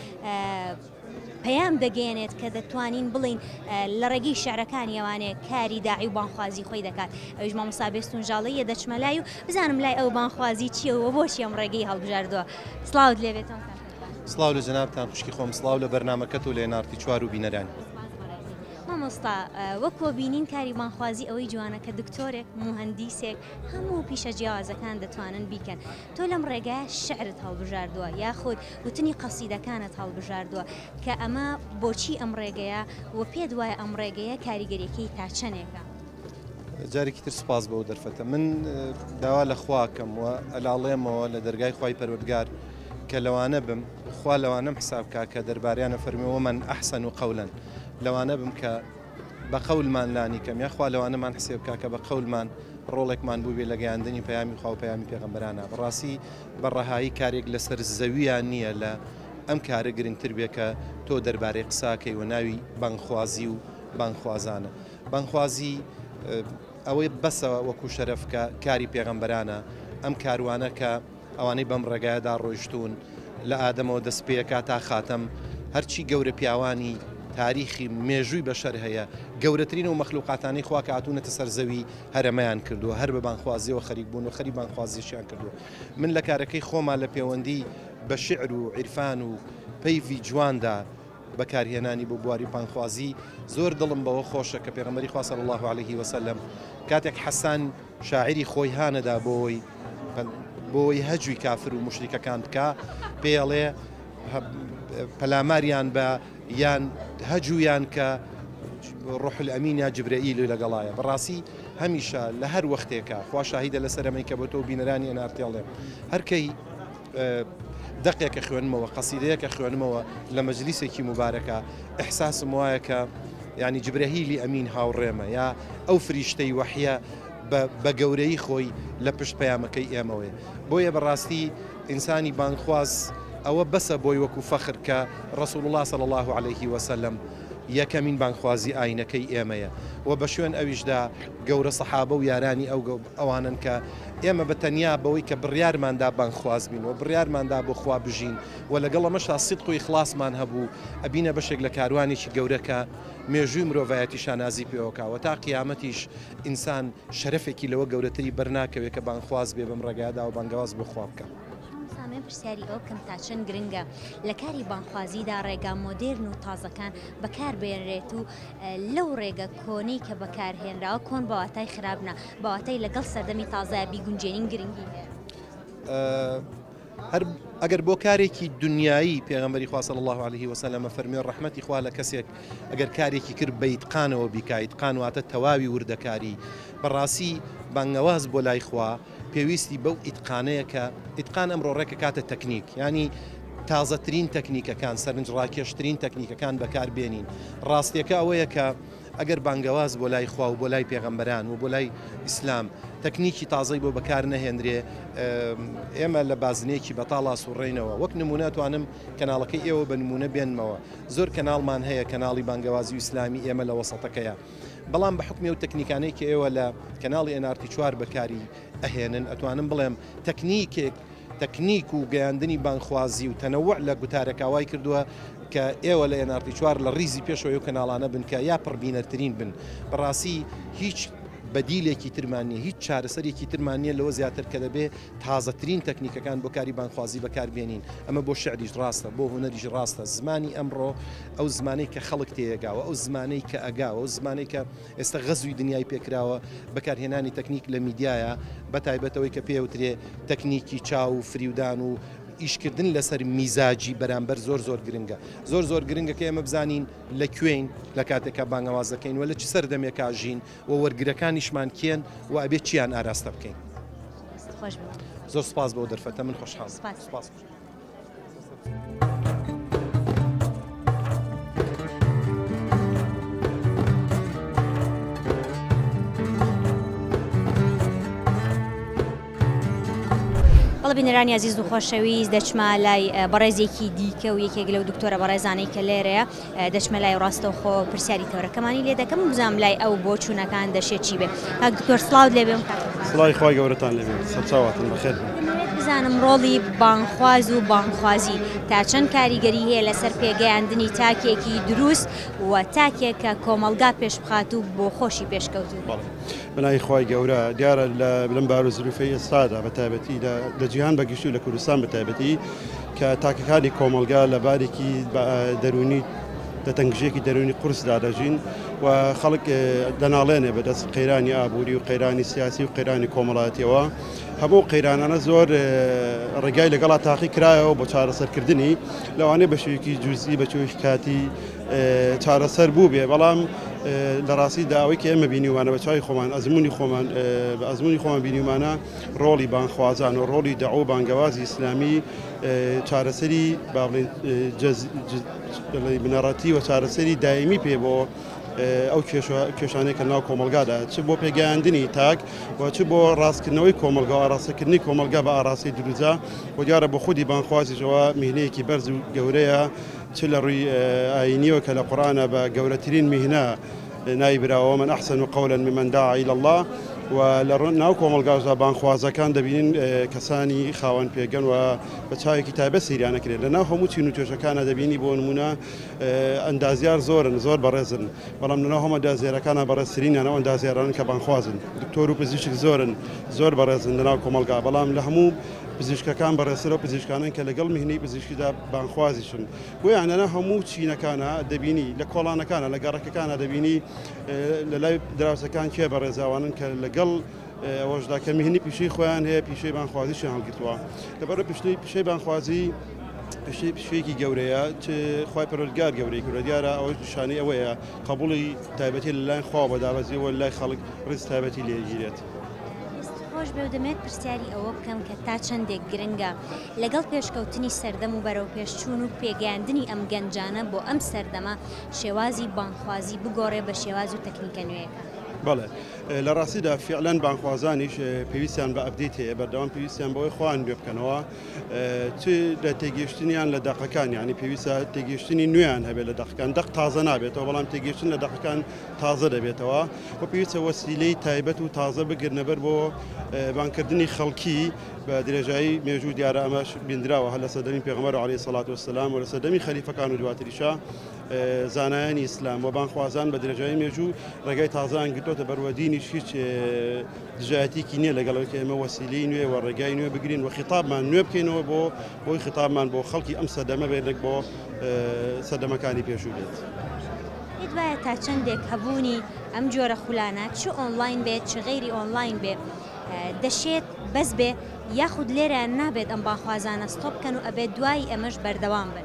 پەیام دەگەێنێت کە دەتوانین بڵین لە ڕێگەی شعرەکانی ئەوانێ کاری داعی و بانخوازی خۆی دەکات. ئەویش مامۆستا بێستونژاڵەیە دەچمە لای و بزانم لای ئەو بانخوازی چییە و بۆچی ئەم ڕێگەی هەڵبژاردووە. سڵاوت لێبێتەوە. سڵاو لە جەنابتان خوشکی خۆم، سڵاو لە بەرنامەکەت و لە نارتی چوار و بینەرانی. مامۆستا وەکوە بینین کاری بانخوازی ئەوەی جوانە کە دکتۆرێک موهەندیسێک هەموو پیشە جیاوازەکان دەتوانن بیکەن. تۆ لەم ڕێگایە شعرت هەڵبژاردووە یاخود وتنی قەسیدەکانت هەڵبژاردووە کە ئەمە بۆچی ئەم ڕێگەیە و پێت وایە ئەم ڕێگەیە کاریگەریەکەی تا چەندێکە؟ جارێکی تر سپاس بەوە دەرفەتە. من داوا لە خواکەم و ئەلاڵێمەوە لە دەرگای خوای پەروەردگار کە لەوانە بم خوا لەوانەم حسابکە کە دەرباریانە فەرمیەوە من ئەحسن و قەولەن لەوانە بم کە بە قەولمان لانی کەم یاخوا لەوانەمان حسێ بکە کە بە قەولمان ڕۆڵێکمان بوو بێ لە گەیاندنی پەیامی خوا و پەیامی پێغەمبەرانە. بەڕاستی بەڕەهایی کارێک لەسەر زەویان نییە لە ئەم کارە گرنگتر بێ کە تۆ دەربارەی قساکەی و ناوی بانخوازی و بانخوازانە. بانخوازی ئەوەی بەسەوە وەکو شەرەفکە کاری پێغەمبەرانە، ئەم کاروانە کە ئەوانەی بەم ڕێگایەدا ڕۆیشتون لە ئادەمەوە دەستپێکە تا خاتەم هەرچی گەورە پیاوانی تاریخی مێژووی بەشەر هەیە گەورەترین و مەخلوقاتانی خوا کە هاتوونەتە سەر زەوی هەرەمەیان کردووە، هەر بە بانخوازیەوە خەریک بوون و خەری بانخوازیشیان کردووە. من لە کارەکەی خۆمان لە پەیوەندی بە شعر و عیرفان و پەیوی جواندا بەکارهێنانی بۆ بواری بانخوازی زۆر دڵم بەوە خۆشە کە پێغەمبەری خوا صلی الله علیه وسلم کاتێک حەسان شاعری خۆی هانەدا بۆی بۆی هەجوی کافر و مشریکەکان بکە پێڵێ پەلاماریان بە یان هەجویان کە ڕوح الئەمین یا جبرەئیل لەگەڵایە. بەڕاستی هەمیشە لە هەر وەختێکە خوا شاهیدە لەسەر ئەمەی کە بۆ تۆ بینەرانی ئەنارتێڵێ هەرکەی دەقێکە خوێنمەوە قەسیدەیەکە خوێنمەوە لە مەجلیسێکی مبارەکە ئیحساسم وایە کە ینی جبرەئیلی ئەمین هاوڕێمە یا ئەو فریشتەی وەحیە بە گەورەی خۆی لە پشت پەیامەکەی ئێمەوەی. بۆیە بەڕاستی ئینسانی بانخواز ئەوە بەسە بۆی وەکو فەخر کە ڕەسوول الله صلی الله علیه وسلم یەکەمین بانخوازی ئاینەکەی ئێمەیە و بە شوێن ئەویشدا گەورە سەحابە و یارانی ئەو ئەوانن کە ئێمە بە تەنیا بەوەی کە بڕیارماندا بانخواز بین و بڕیارماندا بۆ خوا بژین و لەگەڵ ئەمەشا سیدق و ئیخلاصمان هەبوو ئەبینە بەشێک لە کاروانێکی گەورەکە مێژووی مرۆڤایەتی شانازی پێوەکەوە تا قیامەتیش ئینسان شەرەفێکی لەوە گەورەتری بەرناکەوێت کە بانخواز بێ بەم ڕێگادا و بانگەواز بۆ خوا بکە. پرسیاری ئەو کەم تا چەند گرنگە لە کاری بانخوازیدا ڕێگا مۆدێرن و تازەکان بەکاربێنرێت و لەو ڕێگە کۆنی کە بەکارهێنراوە کۆن بەواتای خراپە بەواتای لەگەڵ سەردەمی تازای بیگونجێنین گرنگی هەیە. هەر ئەگەر بۆ کارێکی دنیایی پێغەمبەری خوا صلی الله عليه وسلم فەرمووی ڕەحمەتی خوا لە کەسێک ئەگەر کارێکی کرد بە ئیتقانەوە بیکا، ئیتقان واتە تەواوی وردەکاری، بەڕاستی بانگەواز بۆ لای خوا پێویستی بەو ئیتقانەیە کە ئیتقان ئەمڕۆ ڕێکە کاتە تەکنیک، ینی تازەترین تەکنیکەکان سەرنج ڕاکێشترین تەکنیکەکان بەکاربێنین. ڕاستیەکە ئەوەیە کە ئەگەر بانگەواز بۆ لای خوا و بۆ لای پێغەمبەران و بۆ لای ئیسلام تەکنیکی تازەی بۆ بەکار نەهێنرێ، ئێمە لە بازنێکی بەتاڵا سوڕێنەوە. وەک نمونە توانم کەناڵەکەی ئێوە بە نمونە بێنمەوە. زۆر کەناڵمان هەیە کەناڵی بانگەوازی و ئیسلامی ئێمە لە وەسەتەکەیە، بەڵام بە حکمی و تەکنیکانەی کە ئێوە لە کەناڵی ئێن ئار تی چوار بەکاری ئەهێنن ئەتوانم بڵێم تەکنیکێک تەکنیک و گەیاندنی بانخوازی و تەنەوع لە گوتارێکاوای کردووە کە ئێوە لە ئێن ئار تی چوار لە ڕیزی پێشەوەی و کەناڵانە بن کە یا پڕبینەرترین بن. بەڕاستی هیچ بەدیلێکی ترمانیە، هیچ چارەسەرێکی ترمانیە لەوە زیاتر کە دەبێ تازەترین تەکنیکەکان بۆ کاری بانخوازی بەکاربێنین. ئەمە بۆ شعریش ڕاستە، بۆ هونەریش ڕاستە. زمانی ئەمڕۆ ئەو زمانەی کە خەڵک تێگاوە، ئەو زمانەی کە ئەگاوە، ئەو زمانەی کە ئێستا غەزوی دنیای پێکراوە بەکارهێنانی تەکنیک لە میدیایە، بەتایبەتەوەی کە پێوترێ تەکنیکی چاو و فریودان و ئیشکردن لەسەر میزاجی بەرامبەر زۆر زۆر گرنگە. زۆر زۆر گرنگە کە ئێمە بزانین لە کوێین لە کاتێکە بانگەواز دەکەین و لە چ سەردەمێکا ژین و وەرگرەکانیشمان کێن و ئەبێ چیان ئاراستە بکەین. زۆر سپاس بۆ دەرفەتە، من خۆشحاڵ. سپاس. بینەرانی عزیز و خۆشەویست، دەچمە لای بەڕێزێکی دیکە و یەکێک لەو دکتۆرە بەڕێزانەی کە لێرەیە، دەچمە لای ڕاستەوخۆ پرسیاری تەورەکەمانی لێ دەکەم و بزانم لای ئەو بۆ چوونەکان دەشێت چی بێ. کاک دکتۆر سڵاوت لێ بێم. سڵاوی خوای گەورەتان لێ بێ، سەرچاواتن بەخێر. بزانم ڕۆڵی بانخواز و بانخوازی تا چەند کاریگەری هەیە لەسەر پێگەیاندنی تاکێکی دروست و تاکێک کە کۆمەلگا پێش بخات و بۆ خۆشی پێشکەوتوو. بنای خوای گەورە دیارە لەم بار و زروفەی ئێستادا بە تایبەتی لە جیهان بەگشتی و لە کوردستان بە تایبەتی کە تاکەکانی کۆمەلگا لە بارێکی دەرونی دەتەنگژێکی دەرونی قورسدا دەژین و خەڵک دەناڵێنێ بەدەست قەیرانی ئابووری و قەیرانی سیاسی و قەیرانی کۆمەڵایەتیەوە. هەموو قەیرانانە زۆر ڕێگای لەگەڵا تاقی کرایەوە بۆ چارەسەرکردنی لەوانەیە بە شێوەیەکی جوزئی بە شێوەیەکی کاتی چارەسەر بوو بێ، بەڵام لە ڕاستی داوای کە ئێمە بینیوانە بە چای خۆمان ئەزمموی خۆمان بە ئەزمموی خۆمان بینیوانە ڕۆڵی بانخوازان و ڕۆڵی دەعوە بانگەوازی ئیسلامی چارەسەری با بڵێن بنەڕەتی و چارەسەری دایمی پێ بۆ ئەو کێشانەی کە ناو کۆمەلگادا، چ بۆ پێگەیاندنی تاک و چ بۆ ڕاستکردنەوەی کۆمەلگا و ئاراستەکردنی کۆمەلگا بە ئاراستی دروزە و دیارە بە خودی بانخوازیشەوە میهنەیەکی بەرز و گەورەیە، چ لە ڕووی ئاینیەوە کە لە قورئانە بە گەورەترین میهنە نایبراوە من ئەحسن قولا ممن دعا إلى الله و لە ناو کۆمەلگاژدا بانخوازەکان دەبینین کەسانی خاوەن پێگەن و بە چاوێکی تایبەت سەیریانەکرێت. لە ناو هەموو چین و توێژەکانە دەبینی بۆ نمونە ئەندازیار زۆرن، زۆر بەڕێزن، بەڵام لەناو هەمە ئەندازیارەکانە بەڕێزترینیانەوە ئەندازیاران کە بانخوازن. دکتۆر و پزیشک زۆرن، زۆر بەڕێزن لەناو کۆمەلگا، بەڵام لە هەموو پزیشکەکان بەڕێسەرەوە پزیشکانن کە لەگەڵ میهنەی پزیشکیدا بانخوازیشن. بۆیان لەناو هەموو چینەکانە دەبینی، لە کۆڵانەکانە لە گەڕەکەکانە دەبینی لە لای دراوسەکان کێ بەڕێزاوانن کە لەگەڵ ئەوەشدا کە میهنی پیشەی خۆیان هەیە پیشەی بانخوازیشیان هەڵگرتووە. لەبەرە پیشەی بانخوازی پێشەیەکی گەورەیە، خوای پەروەردگار گەورەی کردووە. دیارە ئەوە شانەی ئەوەیە قبوڵی تایبەتی لەلایەن خوا بەدابەزیەوە لای خەڵک ڕێز تایبەتی لێگیرێت. خۆش بێ و دەمێت پرسیاری ئەوە بکەم کە تا چەندێک گرنگە لەگەڵ پێشکەوتنی سەردەم و بەرەو پێشچوون و پێگەیاندنی ئەم گەنجانە بۆ ئەم سەردەمە شێوازی بانخوازی بگۆڕێ بە شێواز و تەکنیکە نوێیەکە. بەڵێ لە ڕاستیدا فعلەن بانخوازانیش پێویستیان بە ئەپدەیت هەیە بەردەوام پێویستیان بەوەی خۆیان نوێ بکەنەوە چ لە تێگەشتنیان لە دەقەکان یعنی پێویستە تێگەشتنی نوێیان هەبێت لە دەقەکان دەق تازە نابێتەوە بەڵام تێگەشتن لە دەقەکان تازە دەبێتەوە بۆ پێویستە وەسیلەی تایبەت و تازە بگرنەبەر بۆ بانکردنی خەڵکی بە درێژایی مێژوو دیارە ئەمەش بینراوە هەر لە سەردەمی پێغەمبەر عەلەیهی سەڵات وەسەلام و لە سەردەمی خەلیفەکان و دواتریشا زانایانی ئیسلام و بانخوازان بە درێژایی مێژوو ڕێگای تازان گرتوتە بەروەدینیش هیچ دژایەتێکی نییە لەگەڵەوەی کە ئێمە وەسیلەی نوێ و ڕێگای نوێ بگرین و خیتابمان نوێ بکەینەوە بۆ بۆی خیتابمان بۆ خەڵکی ئەم سەردەمە بێت بۆ سەردەمەکانی پێشوو بێت. پێت وایە تا چەندێک هەبوونی ئەم جۆرە خولانە چ ئۆنلاین بێت چ غەیری ئۆنلاین بێت دەشێت بەس بێ یاخود لێرە نابێت ئەم بانخوازانە ستۆپ بکەن و ئەبێت دوای ئەمەش بەردەوام بن.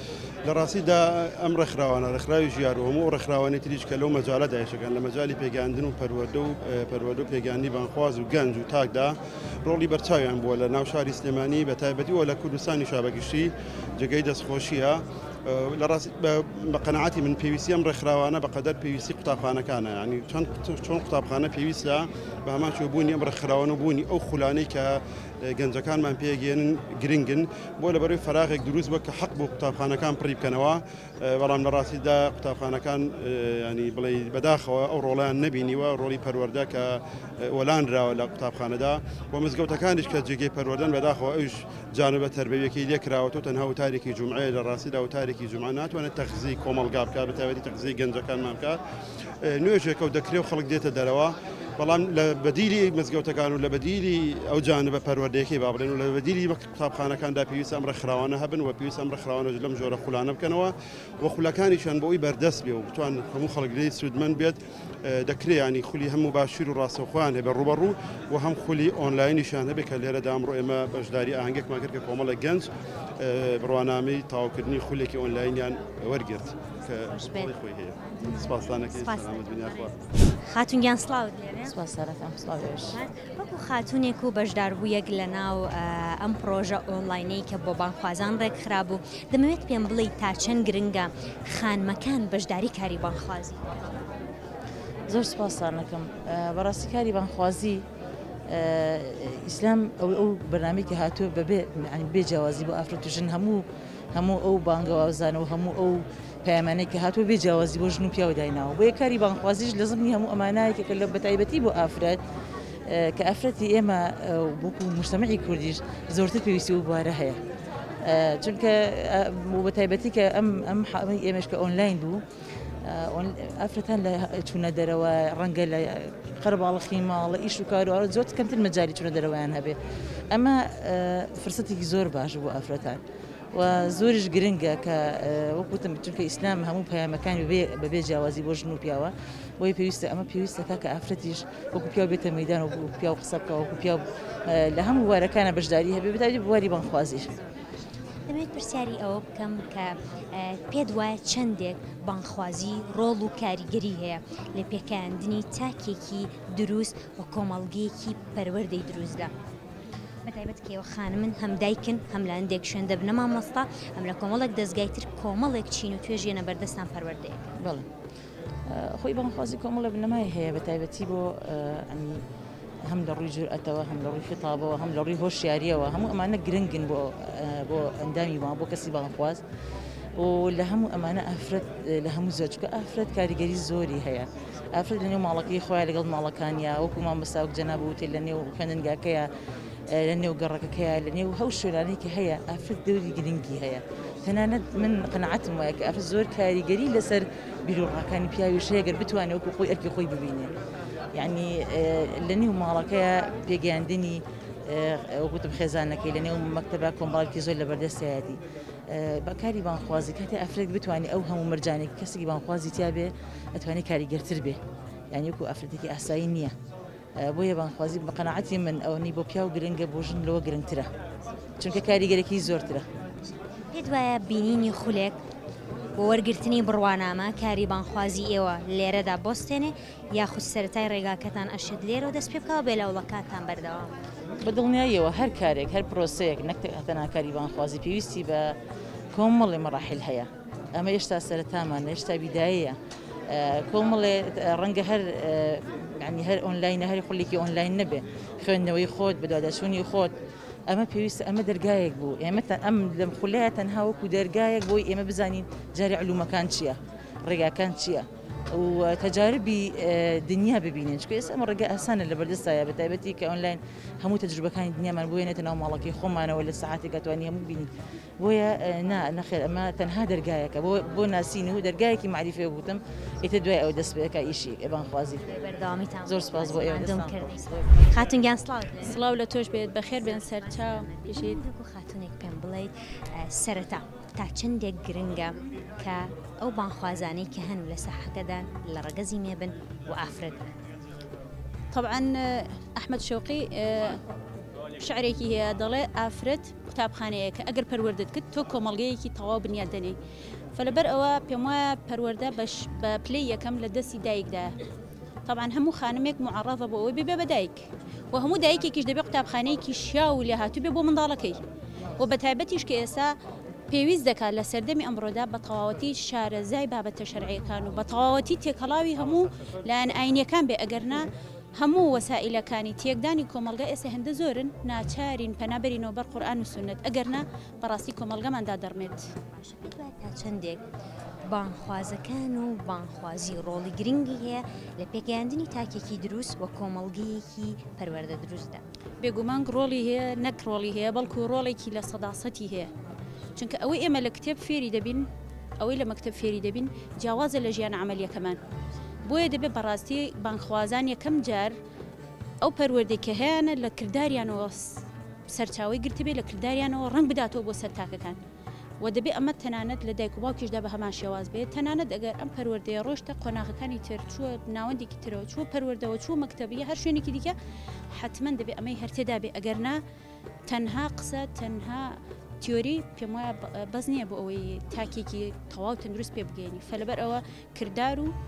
لە ڕاستیدا ئەم ڕێکخراوانە ڕێکخراوی ژیار و هەموو ڕێکخراوانی تریش کە لەو مەجالە داهێشەکان لە مەجای پێگەاندن و پەروەردە و پەروەردە و پێگەاندنی بانخواز و گەنج و تاکدا ڕۆڵی بەرچاویان بووە لە ناو شاری سلێمانی بە تایبەتیەوە لە کوردستانی شابەگشتی جێگەی دەستخۆشیە لە ڕاستی بە قەنەعەتی من پێویستی ئەم ڕێکخراوانە بەقەدەر پێویستی قوتابخانەکانە ینی چۆن قوتابخانە پێویستە بە هەمان شێوەبوونی ئەم ڕێکخراوانە بوونی ئەو خولانەی کە گەنجەکانمان پێگەێنن گرنگن بۆ لە بەروی فراغێک دروست بە کە حەق بۆ قوتابخانەکان پڕی بکەنەوە بەڵام لە ڕاستیدا قوتابخانەکان ینی بڵێ بەداخەوە ئەو ڕۆڵیان نەبینیوە ڕۆڵی پەروەردە کە وەلانراوە لە قوتابخانەدا بۆ مزگەوتەکانیش کە جێگەی پەروەردەن بەداخەوە ئەوش جانبە تەربەویەکەی لێکراوەتەوە تەنها وتارێکی جومعەیە لە ڕاستیدا وتارێکی جومعە ناتوانێت تەخزی کۆمەڵگا بکات بەتایبەتی تەخزی گەنجەکانمان بکات نوێژێکە و دەکرێت و خەڵک دێتە دەرەوە بەڵام لە بەدیلی مزگەوتەکان و لە بەدیلی ئەو جانبە پەروەردەیەکی با بڵێن و لە بەدیلی قوتابخانەکاندا پێویستە ئەم ڕێکخراوانە هەبن و پێویستە ئەم ڕێکخراوانە لەم جۆرە خولانە بکەنەوە و خولەکانیشان بۆی بەردەست بێ و بتوان هەموو خەڵک لێی سوودمەند بێت دەکرێت ینی خولی هەموو باشیر و ڕاستەوخۆیان هەبێ ڕوبەڕوو و هەم خولی ئۆنلاینیشان هەبێ کە لێرەدا ئەمڕۆ ئێمە بەشداری ئاهەنگێکمان کرد کە کۆمەڵێک گەنج بڕوانامەی تاواکردنی خولێکی ئۆنلاینیان وەرگرت کە خۆی هەیە. سپاسانەکەی سەلامەت دنیاخوا. خاتونگیان سڵاوت لێرە وەکو خاتونێک و بەشداربوویەک لە ناو ئەم پرۆژە ئۆنلاینەی کە بۆ بانخوازان ڕێکخرا بوو دەمەوێت پێم بڵێ تا چەند گرنگە خانمەکان بەشداری کاری بانخوازی. زۆر سپاسانەکەم بەڕاستی کاری بانخوازی ئیسلام ئەو بەرنامەی کە هاتووە بەبێ بێ جیاوازی بۆ ئافرەتوژن هەموو هەموو ئەو بانگەوازانە و هەموو ئەو پەیامانەی کە هاتووە بێ جیاوازی بۆ ژن و پیاو دایناوە بۆ کاری بانخوازیش لە زمانی هەموو ئەمانایەکە لە بەتایبەتی بۆ ئافرەت کە ئافرەتی ئێمە بۆکو مجتەمەعی کوردیش زۆرتر پێویستی و بوارە هەیە چونکە بەتایبەتی کە ئەم ئەم ئێمەش کە ئۆنلاین بوو ئافرەتان لە چوونە دەرەوە ڕەنگە لە قەرباڵخی ماڵە ئیش و کار و زۆر کەمتر مەجای چوونە دەرەوەیان هەبێ ئەمە فرسەتێکی زۆر باش بۆ ئافرەتان و زۆریش گرنگە کە وەکوتم چونکە ئیسلام هەموو پەیامەکانی بەبێ جیاوازی بۆ ژن و پیاوە بۆی پێویستە ئەمە پێویستەکە کە ئافرەتیش وەکو پیاو بێتە مەیدان و پیاو قسە بکە وەکو پیاو لە هەموو وارەکانە بەشداری هەبێ بەتایبەتی بواری بانخوازیش. دەمەوێت پرسیاری ئەوە بکەم کە پێت وایە چەندێک بانخوازی ڕۆڵ و کاریگەری هەیە لە پێکەیاندنی تاکێکی دروست و کۆمەڵگەیەکی پەروەردەی دروستدا بەتایبەت کێوە خانمن هەم دایکن هەم لە هەندێک شوێن دەبنە مامۆستا هەم لە کۆمەڵێک دەستگایتر کۆمەڵێک چین و توێژێنە بەردەستان پەروەردەیەک. بەڵێ خۆی بانخوازی کۆمەڵە بنەمای هەیە بەتایبەتی بۆ هەم لە ڕووی جورئەتەوە هەم لە ڕووی خیتابەوە هەم لە ڕووی هۆشیاریەوە هەموو ئەمانە گرنگن بۆ بۆ ئەندامی وان بۆ کەسی بانخواز و لە هەموو ئەمانە ئافرەت لە هەموو زۆر چکە ئافرەت کاریگەری زۆری هەیە ئافرەت لە نێو ماڵەکەی خۆیان لەگەڵ ماڵەکانیا وەکو مامۆستا جەناب وتێ لە نێو خوێندنگاکەیە لە نێو گەڕەکەکەیە لە نێو هەو شوێنانەی کە هەیە ئافرەت دەوری گرنگی هەیە تەنانەت من قەنەعەتم وایە کە ئافرەت زۆر کاریگەری لەسەر بیرۆڕاکانی پیاویش هەیە گەر بتوانێت وەکو خۆی ئەرکی خۆی ببینێ یعنی لە نێو ماڵەکەیە پێگەیاندنی وەکوتم خێزانەکەی لە نێو مەکتەبە کۆمەڵێکی زۆر لە بەردەستایەتی بەکاری بانخوازی کاتێ ئافرەت بتوانێت ئەو هەموو مەرجانێک کەسێکی بانخوازی تیا بێ ئەتوانێت کاریگەرتر بێ یعنی وەکو ئافرەتێکی ئاسایی نییە بۆیە بانخوازی بە قەنەعەتی من ئەوەی بۆ پیاو گرنگە بۆ ژن لەوە گرنگترە چونکە کاریگەرێکی زۆرترە. پێت وایە بینینی خولێک بۆ وەرگرتنی بڕوانامە کاری بانخوازی ئێوە لێرەدا بۆستێنێ یاخود سەرەتای ڕێگاکەتان ئەشت لێرە و دەست پێ بکەوە بێ لەوڵەکاتان بەردەوام بە دڵنیاییەوە هەر کارێک هەر پرۆسەیەک نەک هەتەنا کاری بانخوازی پێویستی بە کۆمەڵی مەراحل هەیە ئەمە هێشتا سەرەتامان هێشتا بیداییە کۆمەڵێ ڕەنگە هەر ینی هەر ئۆنلاینە هەری خولێکی ئۆنلاین نەبێ خوێندنەوەی خۆت بەدوادەچوونی خۆت ئەمە پێویستە ئەمە دەرگایەک بوو ئێمە ئەم لەم خولەیە تەنها وەکو دەرگایەک بۆی ئێمە بزانین جاری علومەکان چییە ڕێگاکان چییە و تەجاربی دنیا ببینین چکە ئێستا ئەمە ڕێگا ئاسانە لە بەردەستایە بە تایبەتی کە ئۆنلاین هەموو تەجروبەکانی دنیامان بۆێنێتە ناو ماڵەکەی خۆمانەوە لە سەعاتێک دەتوانین هەموو بینین بۆیە نا نەخێر ئەمە تەنها دەرگایەکە بۆ بۆ ناسین و دەرگایەکی معریفێ بوتم ئیتر دوای ئەو دەست بێکە ئیشی ئێبانخوازی زۆر سپاس بۆ ئێوە خاتونگیان سڵاو سڵاو لە تۆش بێت بەخێر بێن سەرچاو پێشێت خاتونێک پێم بڵێیت سەرەتا تا چندێک گرنگە کە ئەو بانخوازانەی کە هەن لە ساحەکەدان لە ڕەگەزی مێبن و ئافرەت طبعا ئەحمەد شەوقی شعرێکی هەیە دەڵێ ئافرەت قوتابخانەیە کە ئەگەر پەروەردت کرد تۆ کۆمەڵگەیەکی تەواو بنیاد دەنێ فلەبەر ئەوە پێم وایە پەروەردە بە پلەی یەکەم لە دەستی دایکدایە طبعا هەموو خانمێک معڕەضە بۆ ئەوەی ببێ بە دایک و هەموو دایکێکیش دەبێت قوتابخانەیەکی شیا و لێ هاتوو بێ بۆ منداڵەکەی و بە تایبەتیش کە ئێستا پێویست دەکات لە سەردەمی ئەمڕۆدا بە تەواوەتی شارەزای بابەتە شەرعیەکان و بە تەواوەتی تێکەڵاوی هەموو لایەن ئاینیەکان بێ ئەگەرنا هەموو وەسائلەکانی تێکدانی کۆمەلگا ئێستا هەندە زۆرن ناچارین پەنابەرینەوە بەر قورئان و سونەت ئەگەرنا بەڕاستی کۆمەلگەماندا دەڕمێت تا چەندێک بانخوازەکان و بانخوازی ڕۆڵی گرنگی هەیە لە پێگەیاندنی تاکێکی دروست وە کۆمەڵگەیەکی پەروەردە دروستدا بێگومان ڕۆڵی هەیە نەک ڕۆڵی هەیە بەڵکو ڕۆڵێکی لە سەداسەتی هەیە چونکە ئەوەی ئێمە لە کتێب فێری دەبین ئەوەی لە مەکتب فێری دەبین جیاوازە لە ژیان عملیەکەمان بۆیە دەبێت بەڕاستی بانخوازان یەکەم جار ئەو پەروەردەی کە هەیەە لە کرداریانەوە سەرچاوی گرتبێ لە کرداریانەوە ڕنگ بداتەوە بۆ سەر تاکەکان و دەبێت ئەمە تەنانەت لە دایک و باوکیشدا بە هەمان شێواز بێت تەنانەت ئەگەر ئەم پەروەردەیە ڕۆشتە قۆناغەکانی تر چووە ناوەندێکی ترەوە چووە پەروەردەوە چووە مەکتەبیە هەر شوێنێکی دیکە حتمما دەبێت ئەمەی هەرتێدا بێ ئەگەرنا تەنها قسە تەنها تیۆری پێم وایە بەس نییە بۆ ئەوەی تاکێکی تەواو تەندروست پێ بگەێنی فەلەبەر ئەوە کردار و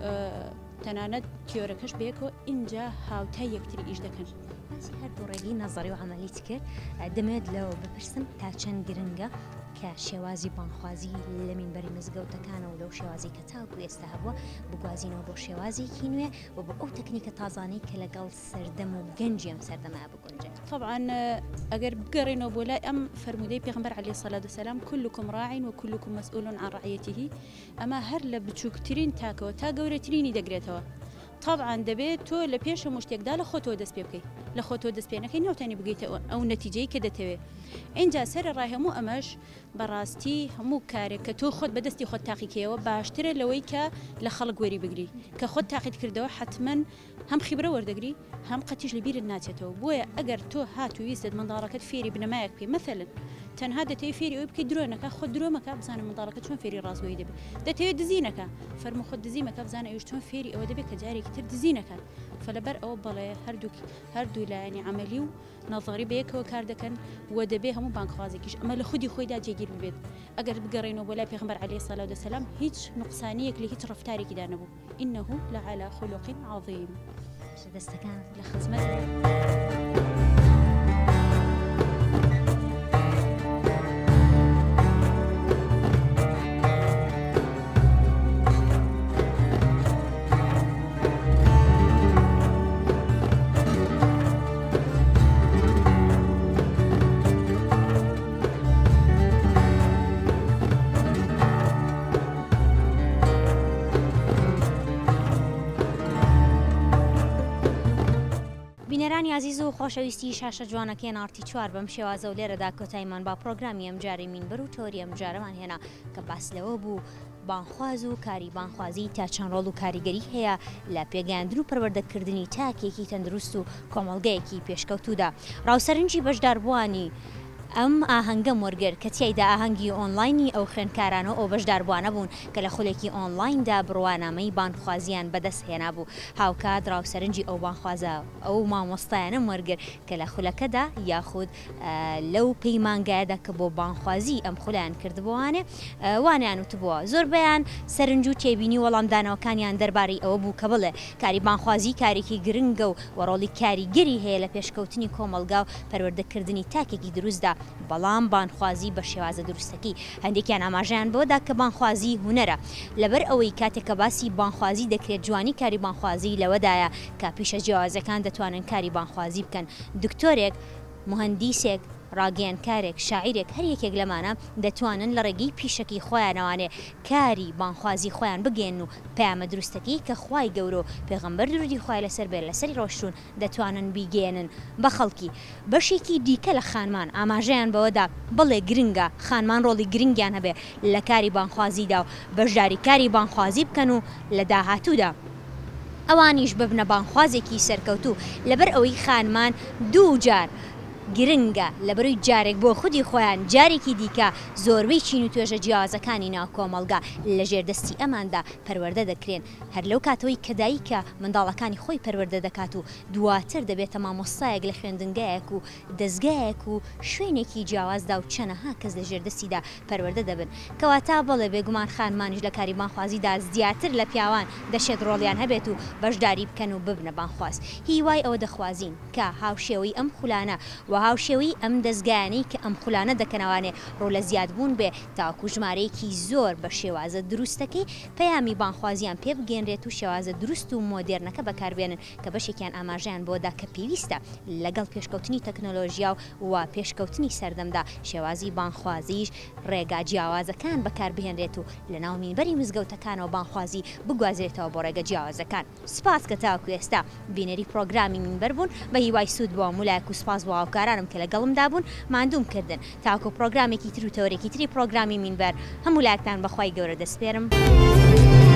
تەنانەت تیۆرەکەش بەیەکەوە اینجا هاوتای یەکتری ئیش دەکەن هەردوو ڕێگەی نەزەری و عملیت کرد دەمێت لەوە بپرسم تا چەند گرنگە کە شێوازی بانخوازی لە مینبەری مزگەوتەکانەوە لەو شێوازی کە تاکو ئێستا هەبووە بگوازینەوە بۆ شێوازێکی نوێ و بۆ ئەو تەکنیکە تازانەی کە لەگەڵ سەردەم و گەنجی ئەم سەردەما بگونجێت طبعا ئەگەر بگەڕێنەوە بۆ لای ئەم فەرمودەی پێغەمبەر عەلەیهی سەڵات وسەلام كلكم راع وكلكم مسؤول عن رعيته ئەمە هەر لە بچووکترین تاکەوە تا گەورەترینی دەگرێتەوە طبعا دەبێت تۆ لە پێش هەموو شتێکدا لە خۆتەوە دەست پێ بکەیت لە خۆتەوە دەست پێنەکەی ناوتانی بگەیتەوە ئەو نەتیجەی کە دەتەوێت اینجا سەرڕای هەموو ئەمەش بەڕاستی هەموو کارێک کە تۆ خۆت بەدەستی خۆت تاقیکەوە باشترە لەوەی کە لە خەڵک وەری بگری کە خۆت تاقیت کردەوە حتمما هەم خیبرە وەردەگری هەم قەتیش لەبیرت ناچێتەوە بۆیە ئەگەر تۆ هاتوویستت منداڵەکەت فێری بنەمایەک پێ مەثەلن تەنها دەتەوێت فێری ئەوی بکەیت درۆنەکە خۆت درۆمەکە بزانە منداڵەکە چۆن فێری ڕاستگۆیی دەبێت دەتەوێت دزینەکە فەرمو خۆت دزیمەکە بزانە ئەوش چۆن فێری ئەوە دەبێت کە جارێکی تر دزینەکەن فلەبەر ئەوە بەڵێ هەردوو هەردوو لایەنی عملی و نەظەری بەیەکەوە کار دەکەن و دەبێ هەموو بانکخوازێکیش ئەمە لە خودی خۆیدا جێگیر ببێت ئەگەر بگەڕێنەوە بۆ لای پێغەمبەر عەلەیهی سەڵات وسەلام هیچ نقصانیەک لە هیچ ڕەفتارێکیدا نەبوو ئینەه لەعەلا خولوق عەظیم دەستەکان لە خزمەت بینەرانی عزیز و خۆشەویستی شاشە جوانەکەی نارتی چوار بەم شێوازە و لێرەدا کۆتاییمان با پرۆگرامی ئەم جارەی مینبەر و تۆری ئەم جارەمان هێنا کە باس لەوە بوو بانخواز و کاری بانخوازی تا چەند ڕۆڵ و کاریگەری هەیە لە پێگەیاندن و پەروەردەکردنی تاکێکی تەندروست و کۆمەڵگەیەکی پێشکەوتوودا ڕاوسەرنجی بەشداربووانی ئەم ئاهەنگە وەرگرت کە تیایدا ئاهەنگی ئۆنلاینی ئەو خوێندکارانە ئەو بەشداربووانە بوون کە لە خولێکی ئۆنلایندا بڕوانامەی بانخوازیان بەدەست هێنا بوو هاوکات ڕاوسەرنجی ئەو بانخوازە ئەو مامۆستایانە وەرگرت کە لە خولەکەدا یاخود لەو پەیمانگایەدا کە بۆ بانخوازی ئەم خولایان کردبووانێ وانیان وتبووە زۆربەیان سەرنج و تێبینی وەڵامدانەوەکانیان دەربارەی ئەوە بوو کە بڵێ کاری بانخوازی کارێکی گرنگە و وەڕۆڵی کاریگەری هەیە لە پێشکەوتنی کۆمەلگا و پەروەردەکردنی تاکێکی دروستدا بەڵام بانخوازی بە شێوازە دروستەکەی هەندێکیان ئاماژەیان بۆدا کە بانخوازی هونەرە لەبەر ئەوەی کاتێک کە باسی بانخوازی دەکرێت جوانی کاری بانخوازی لەوەدایە کە پیشە جیاوازەکان دەتوانن کاری بانخوازی بکەن دکتۆرێک مهندیسێک ڕاگەیانکارێک شاعیرێک هەر یەکێک لەمانە دەتوانن لە ڕێگەی پیشەکی خۆیانەوانێ کاری بانخوازی خۆیان بگێن و پامە دروستەکەی کە خوای گەورە پێغەمبەر درودی خوای لەسەر بێت لەسەری ڕۆشتون دەتوانن بیگێنن بە خەڵکی بەشێکی دیکە لە خانمان ئاماژەیان بەوەدا بڵێ گرنگە خانمان ڕۆڵی گرنگیان هەبێ لە کاری بانخوازیدا و بەشداری کاری بانخوازی بکەن و لە داهاتوودا ئەوانیش ببنە بانخوازێکی سەرکەوتوو لەبەر ئەوەی خانمان دوو جار گرنگە لەبەروی جارێک بۆ خودی خۆیان جارێکی دیکە زۆربەی چین و توێژە جیاوازەکانی ناو کۆمەڵگا لە ژێردەستی ئەماندا پەروەردە دەکرێن هەر لەو کاتەوەی کەدایکە منداڵەکانی خۆی پەروەردە دەکات و دواتر دەبێتە مامۆستایەک لە خوێندنگایەک و دەستگایەک و شوێنێکی جیاوازدا و چەنەها کەس لە ژێردەستیدا پەروەردە دەبن کەواتە بەڵێ بێگومان خانمانیش لە کاری بانخوازیدا زیاتر لە پیاوان دەشێت ڕۆڵیان هەبێت و بەشداری بکەن و ببنە بانخواز هیوای ئەوە دەخوازین کە هاوشێوەی ئەم خولانە و هاوشێوی ئەم دەستگایانەی کە ئەم خولانە دەکەنەوانێ ڕۆ لە زیادبوون بێ تاکو ژمارەیەکی زۆر بە شێوازە دروستەکەی پەیامی بانخوازیان پێ بگەێنرێت و شێوازە دروست و مۆدێرنەکە بەکاربێنن کە بەشێکیان ئاماژیان بۆدا کە پێویستە لەگەڵ پێشکەوتنی تەکنۆلۆژیا و پێشکەوتنی سەردەمدا شێوازی بانخوازیش ڕێگا جیاوازەکان بەکاربهێنرێت و لە ناو مینبەری مزگەوتەکانەوە بانخوازی بگوازرێتەوە بۆ ڕێگە جیاوازەکان سپاس کە تاکو ئێستا بینەری پرۆگرامی مینبەر بوون بە هیوای سوود بۆ مولایەک و سپاس بۆ هاوکارانم کە لەگەڵمدا بوون ماندوم کردن تاکو پرۆگرامێکی تر و تەورێکی تری پرۆگرامی مینبەر هەموو لایەکتان بەخوای گەورە دەسپێرم.